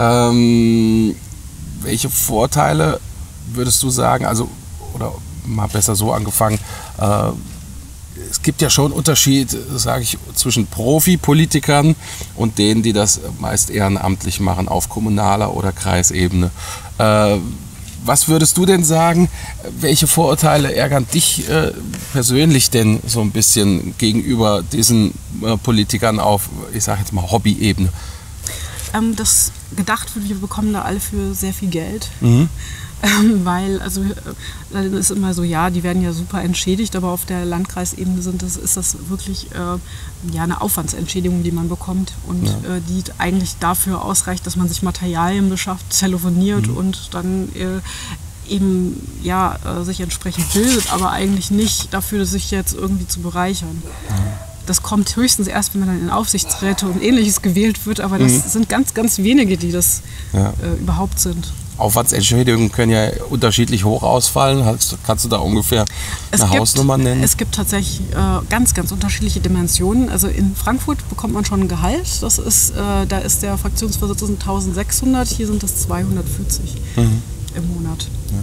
B: Ähm, welche Vorteile würdest du sagen, also, oder mal besser so angefangen, äh, es gibt ja schon einen Unterschied, sage ich, zwischen Profipolitikern und denen, die das meist ehrenamtlich machen auf kommunaler oder Kreisebene. Äh, Was würdest du denn sagen, welche Vorurteile ärgern dich äh, persönlich denn so ein bisschen gegenüber diesen äh, Politikern auf, ich sage jetzt mal, Hobby-Ebene?
A: Ähm, dass gedacht wird, wir bekommen da alle für sehr viel Geld. Mhm. Ähm, weil, also, dann ist immer so, ja, die werden ja super entschädigt, aber auf der Landkreisebene sind das, ist das wirklich äh, ja, eine Aufwandsentschädigung, die man bekommt und ja. äh, die eigentlich dafür ausreicht, dass man sich Materialien beschafft, telefoniert mhm. und dann äh, eben ja, äh, sich entsprechend bildet, aber eigentlich nicht dafür, sich jetzt irgendwie zu bereichern. Mhm. Das kommt höchstens erst, wenn man dann in Aufsichtsräte und Ähnliches gewählt wird, aber das mhm. sind ganz, ganz wenige, die das ja. äh, überhaupt sind.
B: Aufwandsentschädigungen können ja unterschiedlich hoch ausfallen. Kannst du da ungefähr eine es Hausnummer
A: gibt,
B: nennen?
A: Es gibt tatsächlich äh, ganz, ganz unterschiedliche Dimensionen. Also in Frankfurt bekommt man schon ein Gehalt. Das ist, äh, da ist der Fraktionsvorsitzende eintausendsechshundert, hier sind das zweihundertvierzig mhm. im Monat.
B: Ja.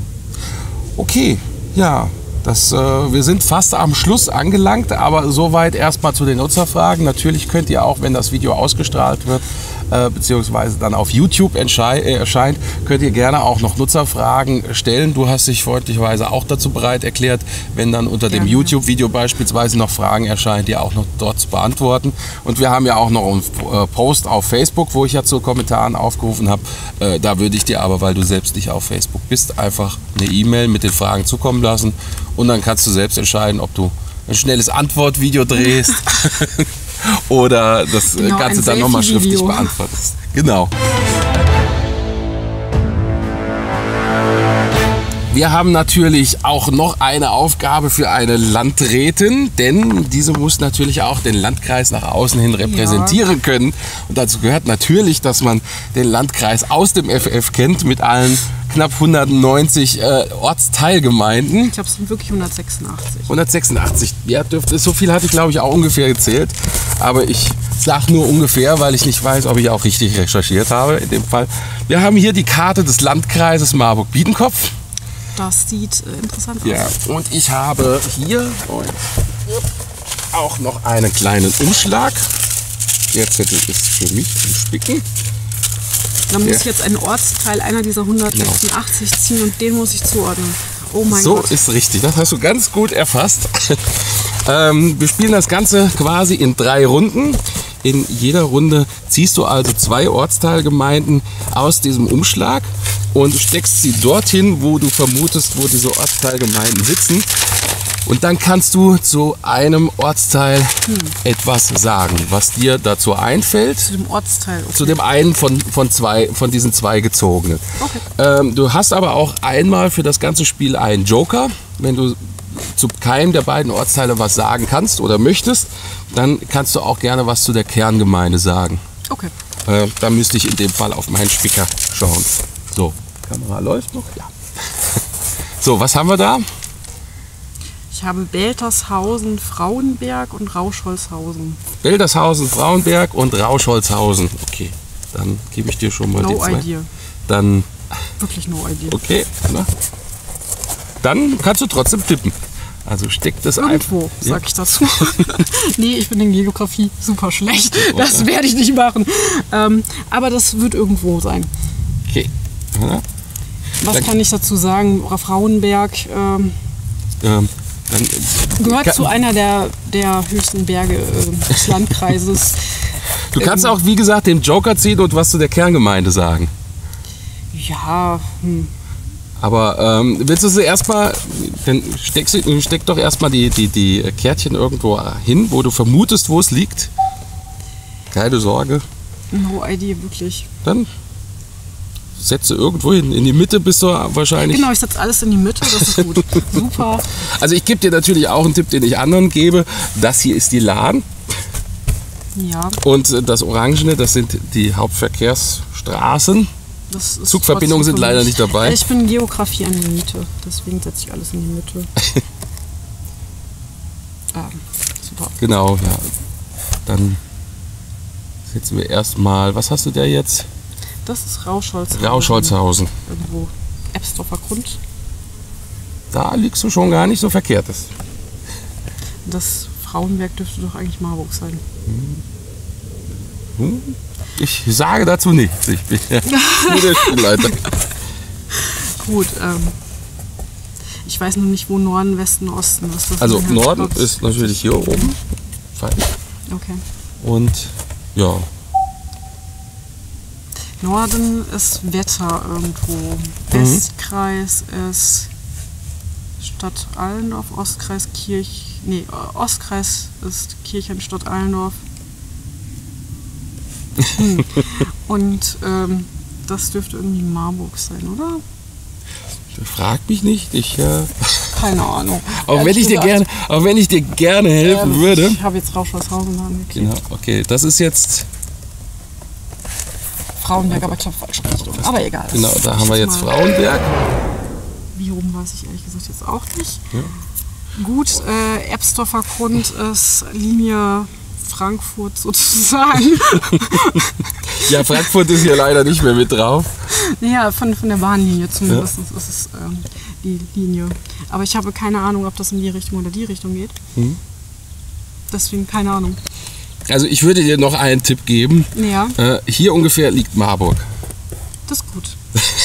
B: Okay, ja. Das, äh, wir sind fast am Schluss angelangt, aber soweit erstmal zu den Nutzerfragen. Natürlich könnt ihr auch, wenn das Video ausgestrahlt wird, äh, beziehungsweise dann auf YouTube äh, erscheint, könnt ihr gerne auch noch Nutzerfragen stellen. Du hast dich freundlicherweise auch dazu bereit erklärt, wenn dann unter dem YouTube-Video beispielsweise noch Fragen erscheinen, die auch noch dort zu beantworten. Und wir haben ja auch noch einen äh, Post auf Facebook, wo ich ja zu Kommentaren aufgerufen habe. Äh, da würde ich dir aber, weil du selbst nicht auf Facebook bist, einfach eine E-Mail mit den Fragen zukommen lassen. Und dann kannst du selbst entscheiden, ob du ein schnelles Antwortvideo drehst oder das genau, Ganze dann nochmal schriftlich beantwortest. Genau. Wir haben natürlich auch noch eine Aufgabe für eine Landrätin, denn diese muss natürlich auch den Landkreis nach außen hin repräsentieren ja. können. Und dazu gehört natürlich, dass man den Landkreis aus dem F F kennt mit allen knapp hundertneunzig äh, Ortsteilgemeinden.
A: Ich glaube, es sind wirklich hundertsechsundachtzig.
B: hundertsechsundachtzig, ja, dürfte, so viel hatte ich, glaube ich, auch ungefähr gezählt. Aber ich sage nur ungefähr, weil ich nicht weiß, ob ich auch richtig recherchiert habe in dem Fall. Wir haben hier die Karte des Landkreises Marburg-Biedenkopf.
A: Das sieht äh, interessant aus.
B: Ja, und ich habe hier auch noch einen kleinen Umschlag. Der Zettel ist für mich zum Spicken.
A: Da muss ich jetzt einen Ortsteil einer dieser hundertsechsundachtzig genau. ziehen und den muss ich zuordnen. Oh mein
B: so
A: Gott.
B: So ist richtig, das hast du ganz gut erfasst. ähm, wir spielen das Ganze quasi in drei Runden. In jeder Runde ziehst du also zwei Ortsteilgemeinden aus diesem Umschlag und steckst sie dorthin, wo du vermutest, wo diese Ortsteilgemeinden sitzen. Und dann kannst du zu einem Ortsteil hm. etwas sagen, was dir dazu einfällt.
A: Zu dem Ortsteil? Okay.
B: Zu dem einen von, von, zwei, von diesen zwei gezogenen.
A: Okay.
B: Ähm, du hast aber auch einmal für das ganze Spiel einen Joker. Wenn du zu keinem der beiden Ortsteile was sagen kannst oder möchtest, dann kannst du auch gerne was zu der Kerngemeinde sagen.
A: Okay.
B: Äh, da müsste ich in dem Fall auf meinen Spicker schauen. So, Kamera läuft noch? Ja. So, was haben wir da?
A: Ich habe Beltershausen, Frauenberg und Rauschholzhausen.
B: Beltershausen, Frauenberg und Rauschholzhausen. Okay, dann gebe ich dir schon mal
A: no
B: die zwei.
A: idea.
B: Dann,
A: Wirklich no idea.
B: okay, na. Dann kannst du trotzdem tippen. Also steckt das
A: Irgendwo,
B: einfach.
A: sag
B: Ja.
A: ich dazu. Nee, ich bin in Geografie super schlecht. Das werde ich nicht machen. Ähm, aber das wird irgendwo sein.
B: Okay. Ja.
A: Was
B: Dann-
A: kann ich dazu sagen? Frauenberg ähm,
B: Ähm, dann,
A: gehört
B: kann-
A: zu einer der, der höchsten Berge äh, des Landkreises.
B: Du kannst auch, wie gesagt, den Joker ziehen und was zu der Kerngemeinde sagen.
A: Ja, hm.
B: Aber ähm, willst du sie erstmal, dann steck, sie- steck doch erstmal die, die, die Kärtchen irgendwo hin, wo du vermutest, wo es liegt. Keine Sorge.
A: no idea, wirklich.
B: Dann setze irgendwo hin. In die Mitte bist du wahrscheinlich.
A: Genau, ich setze alles in die Mitte, das ist gut. Super.
B: Also ich gebe dir natürlich auch einen Tipp, den ich anderen gebe. Das hier ist die Lahn
A: Ja,
B: und äh, das Orangene, das sind die Hauptverkehrsstraßen.
A: das ist
B: Zugverbindungen
A: trotzdem
B: sind
A: für
B: leider
A: mich.
B: nicht dabei.
A: Ich bin Geografie an die Mitte, deswegen setze ich alles in die Mitte. ah, super.
B: Genau, ja. Dann setzen wir erstmal, was hast du da jetzt?
A: Das ist Rauschholzhausen.
B: Rauschholzhausen.
A: Irgendwo. Ebsdorfer Grund.
B: Da liegst du schon gar nicht so verkehrtes.
A: Das Frauenberg dürfte doch eigentlich Marburg sein.
B: Hm? Ich sage dazu nichts. Ich bin ja nur der Spielleiter.
A: Gut, ähm, ich weiß noch nicht, wo Norden, Westen, Osten ist. Das
B: Also
A: ist ein
B: Norden
A: Herzplatz.
B: ist natürlich hier oben. Fein.
A: Okay.
B: Und ja,
A: Norden ist Wetter irgendwo.
B: Mhm.
A: Westkreis ist Stadt Allendorf, Ostkreis Kirch. Nee, Ostkreis ist Kirchheim-Stadt Allendorf. Hm. Und ähm, das dürfte irgendwie Marburg sein, oder?
B: frag mich nicht. Ich, äh,
A: Keine Ahnung.
B: auch, wenn
A: Ehrlich
B: ich dir
A: gesagt,
B: gerne, auch wenn ich dir gerne helfen
A: ähm,
B: würde.
A: Ich habe jetzt Rauschholzhausen angeklickt.
B: Genau, okay, das ist jetzt,
A: Frauenberg, aber ich glaube falsche Richtung. Aber egal.
B: genau, da haben wir jetzt
A: Mal-
B: Frauenberg.
A: Wie oben weiß ich ehrlich gesagt jetzt auch nicht. Gut, äh, Ebsdorfer Grund ist Linie Frankfurt sozusagen.
B: Ja, Frankfurt ist hier leider nicht mehr mit drauf.
A: Ja, von, von der Bahnlinie zumindest ist es ähm, die Linie. Aber ich habe keine Ahnung, ob das in die Richtung oder die Richtung geht.
B: Mhm.
A: Deswegen keine Ahnung.
B: Also ich würde dir noch einen Tipp geben.
A: Ja,
B: Äh, hier ungefähr liegt Marburg.
A: das ist gut.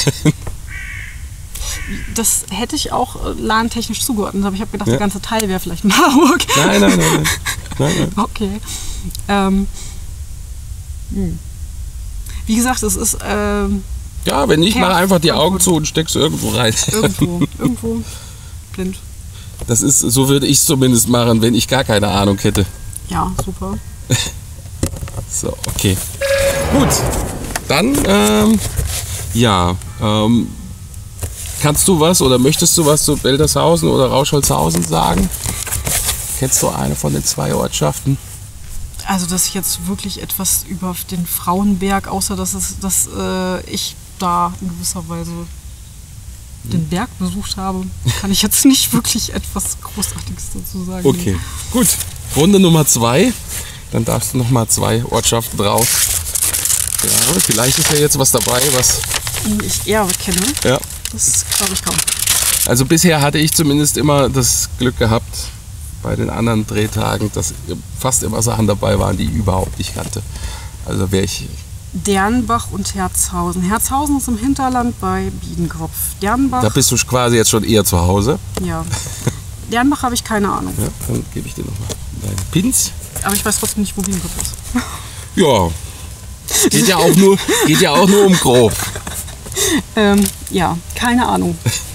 A: Das hätte ich auch äh, lahntechnisch zugeordnet, aber ich habe gedacht,
B: Ja.
A: der ganze Teil wäre vielleicht Marburg.
B: Nein, nein, nein, nein. nein, nein.
A: Okay. Ähm, hm. Wie gesagt, es ist ähm,
B: Ja, wenn nicht, mach
A: Ja,
B: einfach die Augen
A: Frankfurt.
B: zu und steckst irgendwo rein.
A: irgendwo, irgendwo blind.
B: Das ist, so würde ich es zumindest machen, wenn ich gar keine Ahnung hätte.
A: Ja, super.
B: So, okay. Gut, dann, ähm, ja, ähm, kannst du was oder möchtest du was zu Beltershausen oder Rauschholzhausen sagen? Kennst du eine von den zwei Ortschaften?
A: Also, dass ich jetzt wirklich etwas über den Frauenberg, außer dass, es, dass äh, ich da in gewisser Weise den Berg besucht habe, kann ich jetzt nicht wirklich etwas Großartiges dazu sagen.
B: Okay, gut. Runde Nummer zwei. Dann darfst du noch mal zwei Ortschaften drauf. Ja, vielleicht ist ja jetzt was dabei, was.
A: Die ich eher kenne,
B: Ja.
A: das glaube ich kaum.
B: Also bisher hatte ich zumindest immer das Glück gehabt, bei den anderen Drehtagen, dass fast immer Sachen dabei waren, die ich überhaupt nicht kannte. Also wäre ich.
A: Dernbach und Herzhausen. Herzhausen ist im Hinterland bei Biedenkopf. Dernbach,
B: Da bist du quasi jetzt schon eher zu Hause.
A: ja. Dernbach habe ich keine Ahnung.
B: Ja, dann gebe ich dir noch mal deine Pins.
A: Aber ich weiß trotzdem nicht, wo Biedenkopf ist.
B: Ja. Geht ja auch nur, geht ja auch nur um grob.
A: Ähm, ja, keine Ahnung.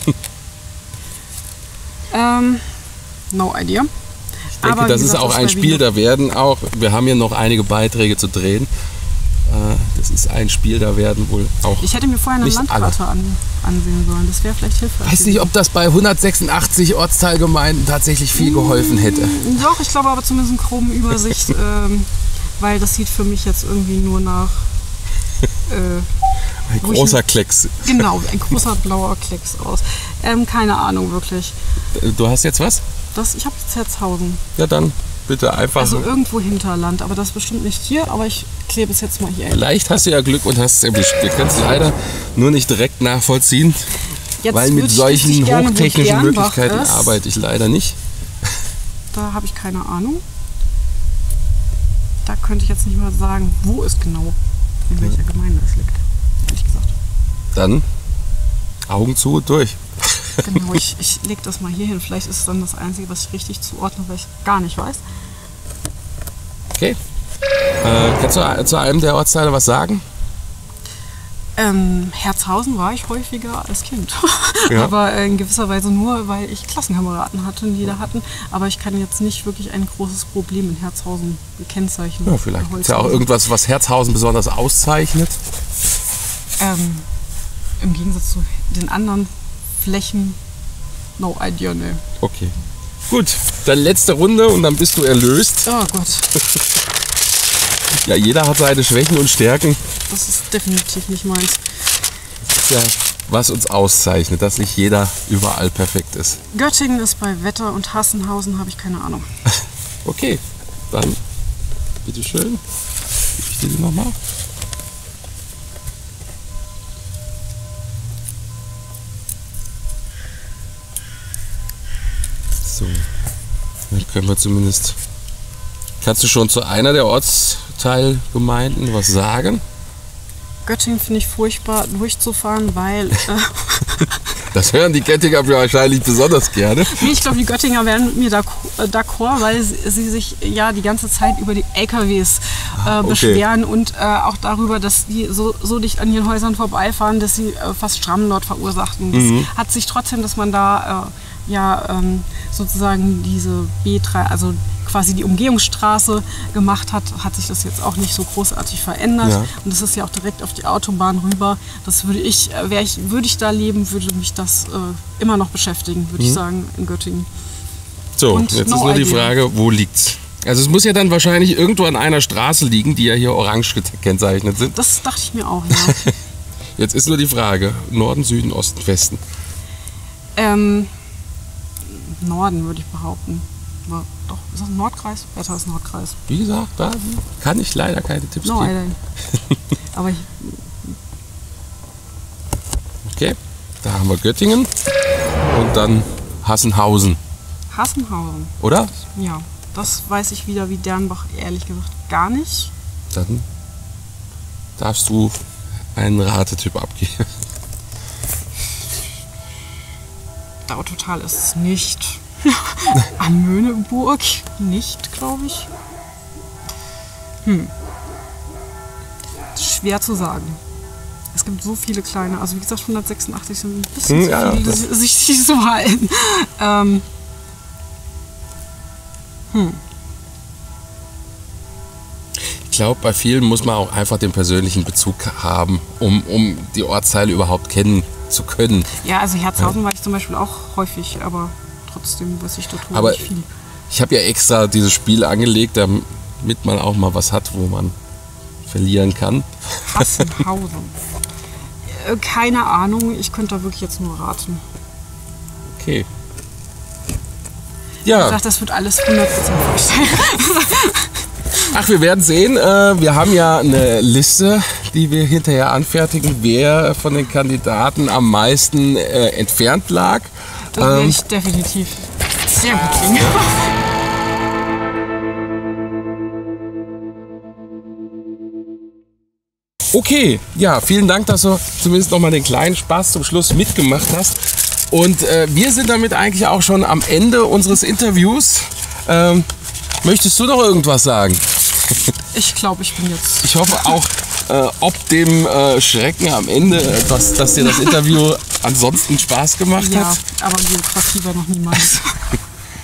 A: ähm, no idea.
B: Ich denke,
A: Aber wie
B: das ist
A: gesagt,
B: auch
A: das
B: ein
A: bei
B: Spiel,
A: Biedenkopf-
B: da werden auch, wir haben hier noch einige Beiträge zu drehen. Äh, Das ist ein Spiel, da werden wohl auch.
A: Ich hätte mir vorher eine Landkarte an, ansehen sollen. Das wäre vielleicht hilfreich.
B: Ich weiß nicht, ob das bei hundertsechsundachtzig Ortsteilgemeinden tatsächlich viel geholfen hätte.
A: Doch, ich glaube aber zumindest eine grobe Übersicht, ähm, weil das sieht für mich jetzt irgendwie nur nach. Äh,
B: ein großer Klecks.
A: Genau, ein großer blauer Klecks aus. Ähm, keine Ahnung, wirklich.
B: Du hast jetzt was?
A: Das, ich habe jetzt Herzhausen.
B: Ja, dann bitte einfach.
A: Also irgendwo Hinterland, aber das bestimmt nicht hier, aber ich klebe es jetzt mal hier.
B: Vielleicht hast du ja Glück und hast es erwischt. Wir können es leider nur nicht direkt nachvollziehen, jetzt weil mit solchen hochtechnischen Möglichkeiten ist. arbeite ich leider nicht.
A: Da habe ich keine Ahnung. Da könnte ich jetzt nicht mal sagen, wo es genau, in welcher Gemeinde es liegt, ehrlich gesagt.
B: Dann Augen zu und durch.
A: Genau, ich, ich lege das mal hier hin. Vielleicht ist es dann das Einzige, was ich richtig zuordne, weil ich gar nicht weiß.
B: Okay. Äh, kannst du zu einem der Ortsteile was sagen?
A: Ähm, Herzhausen war ich häufiger als Kind. Ja. Aber in gewisser Weise nur, weil ich Klassenkameraden hatte, die da hatten. Aber ich kann jetzt nicht wirklich ein großes Problem in Herzhausen kennzeichnen.
B: Ja, vielleicht ist ja auch irgendwas, was Herzhausen besonders auszeichnet.
A: Ähm, Im Gegensatz zu den anderen Flächen, no idea, ne.
B: Okay. Gut, dann letzte Runde und dann bist du erlöst.
A: Oh Gott.
B: Ja, jeder hat seine Schwächen und Stärken.
A: Das ist definitiv nicht meins.
B: Das ist ja, was uns auszeichnet, dass nicht jeder überall perfekt ist.
A: Göttingen ist bei Wetter und Hassenhausen habe ich keine Ahnung.
B: Okay, dann bitteschön. Gebe ich dir die nochmal. So, dann können wir zumindest. Kannst du schon zu einer der Ortsteilgemeinden was sagen?
A: Göttingen finde ich furchtbar durchzufahren, weil. Äh
B: das hören die Göttinger wahrscheinlich besonders gerne.
A: Nee, ich glaube, die Göttinger wären mit mir d'accord, weil sie sich ja die ganze Zeit über die L K Ws äh, okay. beschweren und äh, auch darüber, dass die so, so dicht an ihren Häusern vorbeifahren, dass sie äh, fast Schrammen dort verursachten. Das mhm. hat sich trotzdem, dass man da äh, ja ähm, sozusagen diese B drei, also quasi die Umgehungsstraße gemacht hat, hat sich das jetzt auch nicht so großartig verändert. Ja. Und das ist ja auch direkt auf die Autobahn rüber. Das würde ich, wäre ich, würde ich da leben, würde mich das äh, immer noch beschäftigen, würde mhm. ich sagen, in Göttingen.
B: So, und jetzt no ist nur idea. die Frage, wo liegt's? Also es muss ja dann wahrscheinlich irgendwo an einer Straße liegen, die ja hier orange gekennzeichnet sind.
A: Das dachte ich mir auch, ja.
B: Jetzt ist nur die Frage, Norden, Süden, Osten, Westen.
A: Ähm, Norden würde ich behaupten. Doch, ist das ein Nordkreis? Wetter ist Nordkreis.
B: Wie gesagt, da kann ich leider keine Tipps
A: no,
B: geben.
A: Aber ich
B: okay, da haben wir Göttingen und dann Hassenhausen.
A: Hassenhausen.
B: Oder?
A: Ja, das weiß ich wieder wie Dernbach, ehrlich gesagt, gar nicht.
B: Dann darfst du einen Ratetipp abgeben.
A: Dauertotal ist es nicht. Amöneburg nicht, glaube ich. Hm. Schwer zu sagen. Es gibt so viele kleine, also wie gesagt, hundertsechsundachtzig sind ein bisschen hm, zu ja, viele, die sich, sich so halten. Ähm. Hm.
B: Ich glaube, bei vielen muss man auch einfach den persönlichen Bezug haben, um, um die Ortsteile überhaupt kennen zu können.
A: Ja, also Herzhausen ja. war ich zum Beispiel auch häufig, aber trotzdem weiß ich dort
B: aber
A: nicht viel.
B: Ich habe ja extra dieses Spiel angelegt, damit man auch mal was hat, wo man verlieren kann.
A: Hassenhausen. Keine Ahnung, ich könnte da wirklich jetzt nur raten.
B: Okay. Ja.
A: Ich sag, das wird alles hundert Prozent falsch sein.
B: Ach, wir werden sehen. Wir haben ja eine Liste, die wir hinterher anfertigen, wer von den Kandidaten am meisten entfernt lag.
A: Das werde ich definitiv sehr gut klingen.
B: Okay, ja, vielen Dank, dass du zumindest noch mal den kleinen Spaß zum Schluss mitgemacht hast. Und äh, wir sind damit eigentlich auch schon am Ende unseres Interviews. Ähm, möchtest du noch irgendwas sagen?
A: Ich glaube, ich bin jetzt...
B: Ich hoffe auch, äh, ob dem äh, Schrecken am Ende, äh, dass, dass dir das Interview ansonsten Spaß gemacht
A: ja,
B: hat.
A: Ja, aber Geografie war noch niemals.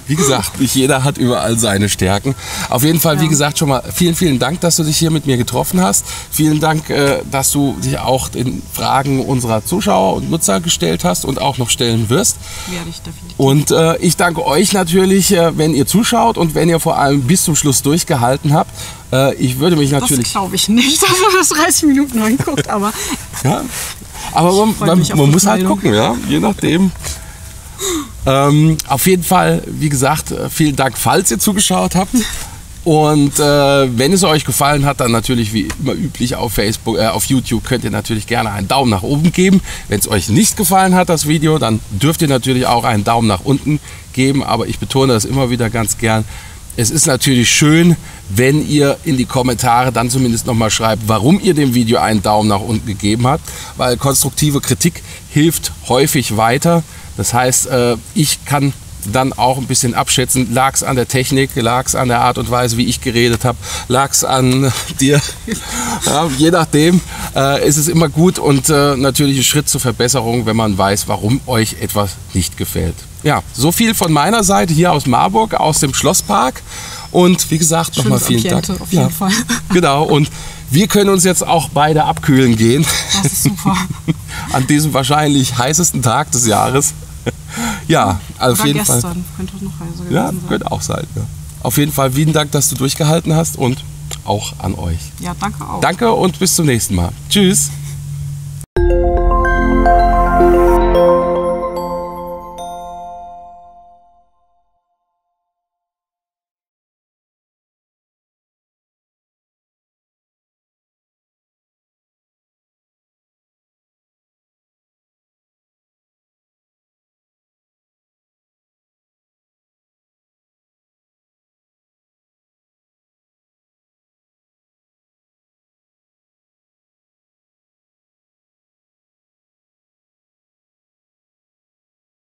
B: wie gesagt, nicht jeder hat überall seine Stärken. Auf jeden Fall, ja. wie gesagt, schon mal vielen, vielen Dank, dass du dich hier mit mir getroffen hast. Vielen Dank, äh, dass du dich auch den Fragen unserer Zuschauer und Nutzer gestellt hast und auch noch stellen wirst.
A: Werde ich definitiv.
B: Und äh, ich danke euch natürlich, äh, wenn ihr zuschaut und wenn ihr vor allem bis zum Schluss durchgehalten habt. Äh, ich würde mich natürlich...
A: Das glaube ich nicht, dass man das dreißig Minuten anguckt, aber...
B: Ja, aber man, man, man muss halt gucken, ja, je nachdem. ähm, auf jeden Fall, wie gesagt, vielen Dank, falls ihr zugeschaut habt. Und äh, wenn es euch gefallen hat, dann natürlich wie immer üblich auf Facebook, äh, auf YouTube könnt ihr natürlich gerne einen Daumen nach oben geben. Wenn es euch nicht gefallen hat, das Video, dann dürft ihr natürlich auch einen Daumen nach unten geben. Aber ich betone das immer wieder ganz gern. Es ist natürlich schön, wenn ihr in die Kommentare dann zumindest nochmal schreibt, warum ihr dem Video einen Daumen nach unten gegeben habt, weil konstruktive Kritik hilft häufig weiter. Das heißt, ich kann dann auch ein bisschen abschätzen, lag es an der Technik, lag es an der Art und Weise, wie ich geredet habe, lag es an dir, ja, je nachdem äh, ist es immer gut und äh, natürlich ein Schritt zur Verbesserung, wenn man weiß, warum euch etwas nicht gefällt. Ja, so viel von meiner Seite hier aus Marburg, aus dem Schlosspark und wie gesagt, nochmal vielen
A: Ambiente,
B: Dank.
A: Auf jeden
B: ja,
A: Fall.
B: Genau, und wir können uns jetzt auch beide abkühlen gehen.
A: Das ist super.
B: An diesem wahrscheinlich heißesten Tag des Jahres. Ja, auf
A: Oder
B: jeden
A: gestern.
B: Fall.
A: Könnte noch heißer gewesen
B: Ja,
A: sein.
B: könnte auch sein. Ja. Auf jeden Fall vielen Dank, dass du durchgehalten hast und auch an euch.
A: Ja, danke auch.
B: Danke und bis zum nächsten Mal. Tschüss.